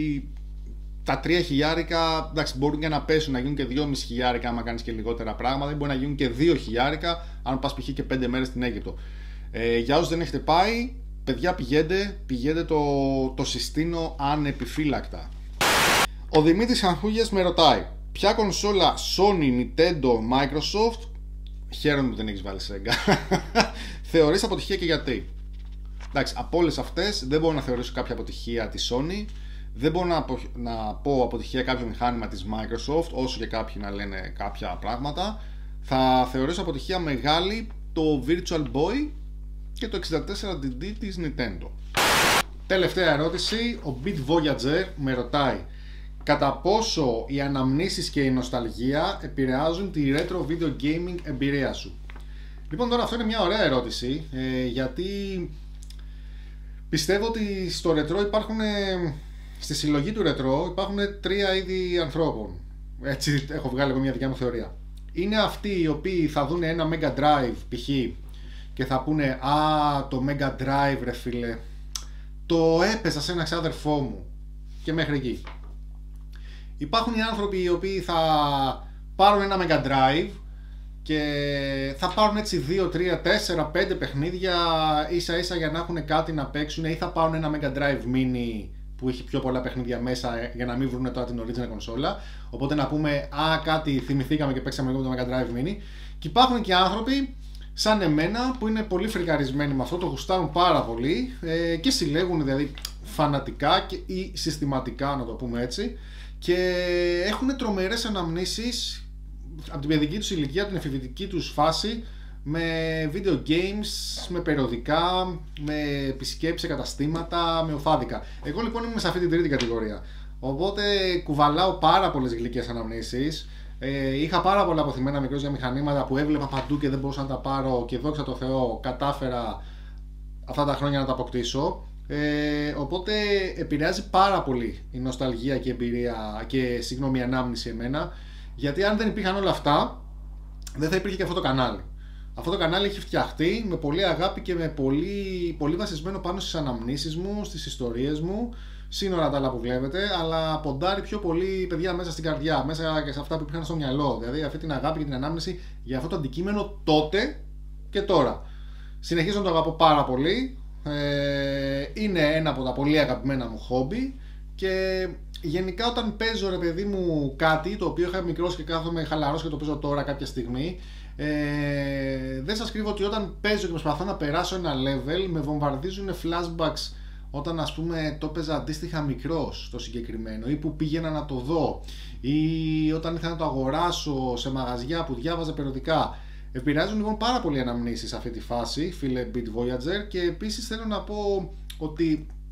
τα τρία χιλιάρικα, εντάξει, μπορούν και να πέσουν, να γίνουν και δυόμισι χιλιάρικα άμα κάνεις και λιγότερα πράγματα, ή μπορεί να γίνουν και δύο χιλιάρικα αν πας π.χ. και πέντε μέρες στην Αίγυπτο. Ε, για όσους δεν έχετε πάει, παιδιά, πηγαίνετε, πηγαίνετε, το, το συστήνω ανεπιφύλακτα. Ο Δημήτρης Χανχούγιας με ρωτάει: ποια κονσόλα Sony, Nintendo, Microsoft, χαίρομαι που δεν έχεις βάλει Sega, θεωρείς αποτυχία και γιατί? Εντάξει, από όλες αυτές δεν μπορώ να θεωρήσω κάποια αποτυχία τη Sony, δεν μπορώ να, απο... να πω αποτυχία κάποιο μηχάνημα της Microsoft, όσο και κάποιοι να λένε κάποια πράγματα. Θα θεωρήσω αποτυχία μεγάλη το Virtual Boy και το εξήντα τέσσερα ντι ντι της Nintendo. Τελευταία ερώτηση, ο Beat Voyager με ρωτάει: κατά πόσο οι αναμνήσεις και η νοσταλγία επηρεάζουν τη retro video gaming εμπειρία σου? Λοιπόν, τώρα αυτό είναι μια ωραία ερώτηση, ε, γιατί πιστεύω ότι στο retro υπάρχουν, ε, στη συλλογή του retro υπάρχουν τρία είδη ανθρώπων. Έτσι έχω βγάλει εγώ μια δικιά μου θεωρία. Είναι αυτοί οι οποίοι θα δουν ένα Mega Drive π.χ. και θα πούνε: α, το Mega Drive ρε φίλε, το έπαιζα σε ένα ξάδερφό μου, και μέχρι εκεί. Υπάρχουν οι άνθρωποι οι οποίοι θα πάρουν ένα Mega Drive και θα πάρουν έτσι δύο, τρία, τέσσερα, πέντε παιχνίδια ίσα ίσα για να έχουν κάτι να παίξουν, ή θα πάρουν ένα Mega Drive Mini που έχει πιο πολλά παιχνίδια μέσα για να μην βρουν τώρα την original κονσόλα. Οπότε να πούμε: α, κάτι θυμηθήκαμε και παίξαμε λίγο το Mega Drive Mini. Και υπάρχουν και άνθρωποι σαν εμένα που είναι πολύ φρικαρισμένοι με αυτό, το γουστάρουν πάρα πολύ ε, και συλλέγουν δηλαδή φανατικά και, ή συστηματικά, να το πούμε έτσι, και έχουν τρομερές αναμνήσεις από την παιδική τους ηλικία, από την εφηβητική τους φάση, με video games, με περιοδικά, με επισκέψεις σε καταστήματα, με οφάδικα. Εγώ λοιπόν είμαι σε αυτή την τρίτη κατηγορία. Οπότε κουβαλάω πάρα πολλές γλυκές αναμνήσεις. Ε, είχα πάρα πολλά αποθυμένα μικρός για μηχανήματα που έβλεπα παντού και δεν μπορούσα να τα πάρω, και δόξα τω Θεώ κατάφερα αυτά τα χρόνια να τα αποκτήσω. Ε, οπότε επηρεάζει πάρα πολύ η νοσταλγία και εμπειρία και συγγνώμη, η ανάμνηση εμένα, γιατί αν δεν υπήρχαν όλα αυτά δεν θα υπήρχε και αυτό το κανάλι. Αυτό το κανάλι έχει φτιαχτεί με πολύ αγάπη και με πολύ, πολύ βασισμένο πάνω στις αναμνήσεις μου, στις ιστορίες μου, σύνορα τα άλλα που βλέπετε, αλλά ποντάρει πιο πολύ, παιδιά, μέσα στην καρδιά, μέσα και σε αυτά που υπήρχαν στο μυαλό. Δηλαδή αυτή την αγάπη και την ανάμνηση για αυτό το αντικείμενο τότε και τώρα. Συνεχίζω να το αγαπώ πάρα πολύ. Ε, είναι ένα από τα πολύ αγαπημένα μου χόμπι, και γενικά όταν παίζω, ρε παιδί μου, κάτι το οποίο είχα μικρός και κάθομαι χαλαρός και το παίζω τώρα κάποια στιγμή, ε, δεν σας κρύβω ότι όταν παίζω και προσπαθώ να περάσω ένα level με βομβαρδίζουν flashbacks όταν, ας πούμε, το έπαιζα αντίστοιχα μικρός το συγκεκριμένο, ή που πήγαινα να το δω, ή όταν ήθελα να το αγοράσω σε μαγαζιά που διάβαζα περιοδικά. Επηρεάζουν λοιπόν πάρα πολύ αναμνήσεις σε αυτή τη φάση, φίλε Beat Voyager, και επίσης θέλω να πω ότι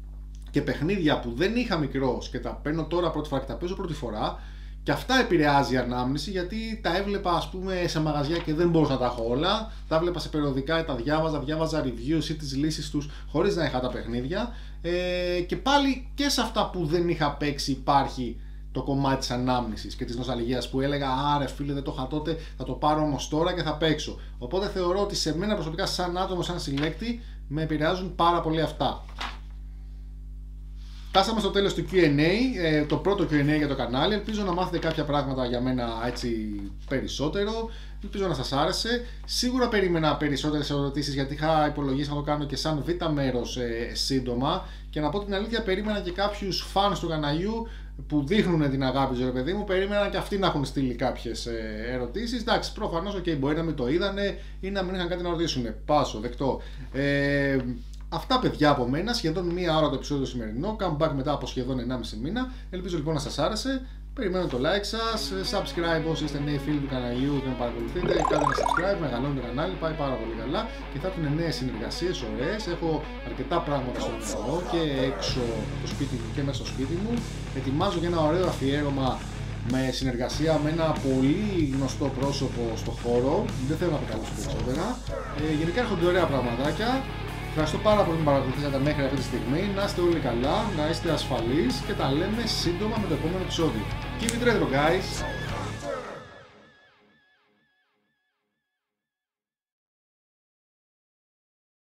και παιχνίδια που δεν είχα μικρός και τα παίρνω τώρα πρώτη φορά και τα παίζω πρώτη φορά, και αυτά επηρεάζει η ανάμνηση, γιατί τα έβλεπα ας πούμε σε μαγαζιά και δεν μπορούσα να τα έχω όλα. Τα έβλεπα σε περιοδικά, τα διάβαζα, διάβαζα reviews ή τις λύσεις τους χωρίς να είχα τα παιχνίδια. Ε, και πάλι και σε αυτά που δεν είχα παίξει υπάρχει το κομμάτι της ανάμνησης και της νοσταλγίας, που έλεγα άρε φίλε δεν το είχα τότε, θα το πάρω όμως τώρα και θα παίξω. Οπότε θεωρώ ότι σε μένα προσωπικά σαν άτομο, σαν συλλέκτη, με επηρεάζουν πάρα πολύ αυτά. Φτάσαμε στο τέλος του κιου εντ έι, ε, το πρώτο κιου εντ έι για το κανάλι. Ελπίζω να μάθετε κάποια πράγματα για μένα έτσι περισσότερο. Ελπίζω να σας άρεσε. Σίγουρα περίμενα περισσότερες ερωτήσεις, γιατί είχα υπολογίσει να το κάνω και σαν β' μέρος ε, σύντομα. Και να πω την αλήθεια, περίμενα και κάποιους fans του καναλιού που δείχνουν την αγάπη του, ρε παιδί μου. Περίμενα και αυτοί να έχουν στείλει κάποιες ε, ερωτήσεις. Εντάξει, προφανώς, okay, μπορεί να μην το είδανε ή να μην είχαν κάτι να ρωτήσουν. Πάσο, δεκτό. Ε, Αυτά παιδιά από μένα, σχεδόν μία ώρα το επεισόδιο σημερινό, comeback μετά από σχεδόν ενάμιση μήνα. Ελπίζω λοιπόν να σας άρεσε. Περιμένω το like σας, subscribe όσοι είστε νέοι φίλοι του καναλιού και με παρακολουθείτε. Κάντε ένα subscribe, μεγαλώνει το κανάλι, πάει πάρα πολύ καλά και θα έρθουν νέες συνεργασίες ωραίες. Έχω αρκετά πράγματα στο μυαλό και έξω από το σπίτι μου και μέσα στο σπίτι μου. Ετοιμάζω για ένα ωραίο αφιέρωμα με συνεργασία με ένα πολύ γνωστό πρόσωπο στο χώρο. Δεν θέλω να αποκαλύψω περισσότερα. Ε, γενικά έρχονται ωραία πραγματάκια. Ευχαριστώ πάρα πολύ που με παρακολουθήσατε μέχρι αυτή τη στιγμή. Να είστε όλοι καλά, να είστε ασφαλείς και τα λέμε σύντομα με το επόμενο επεισόδιο. Keep it retro guys!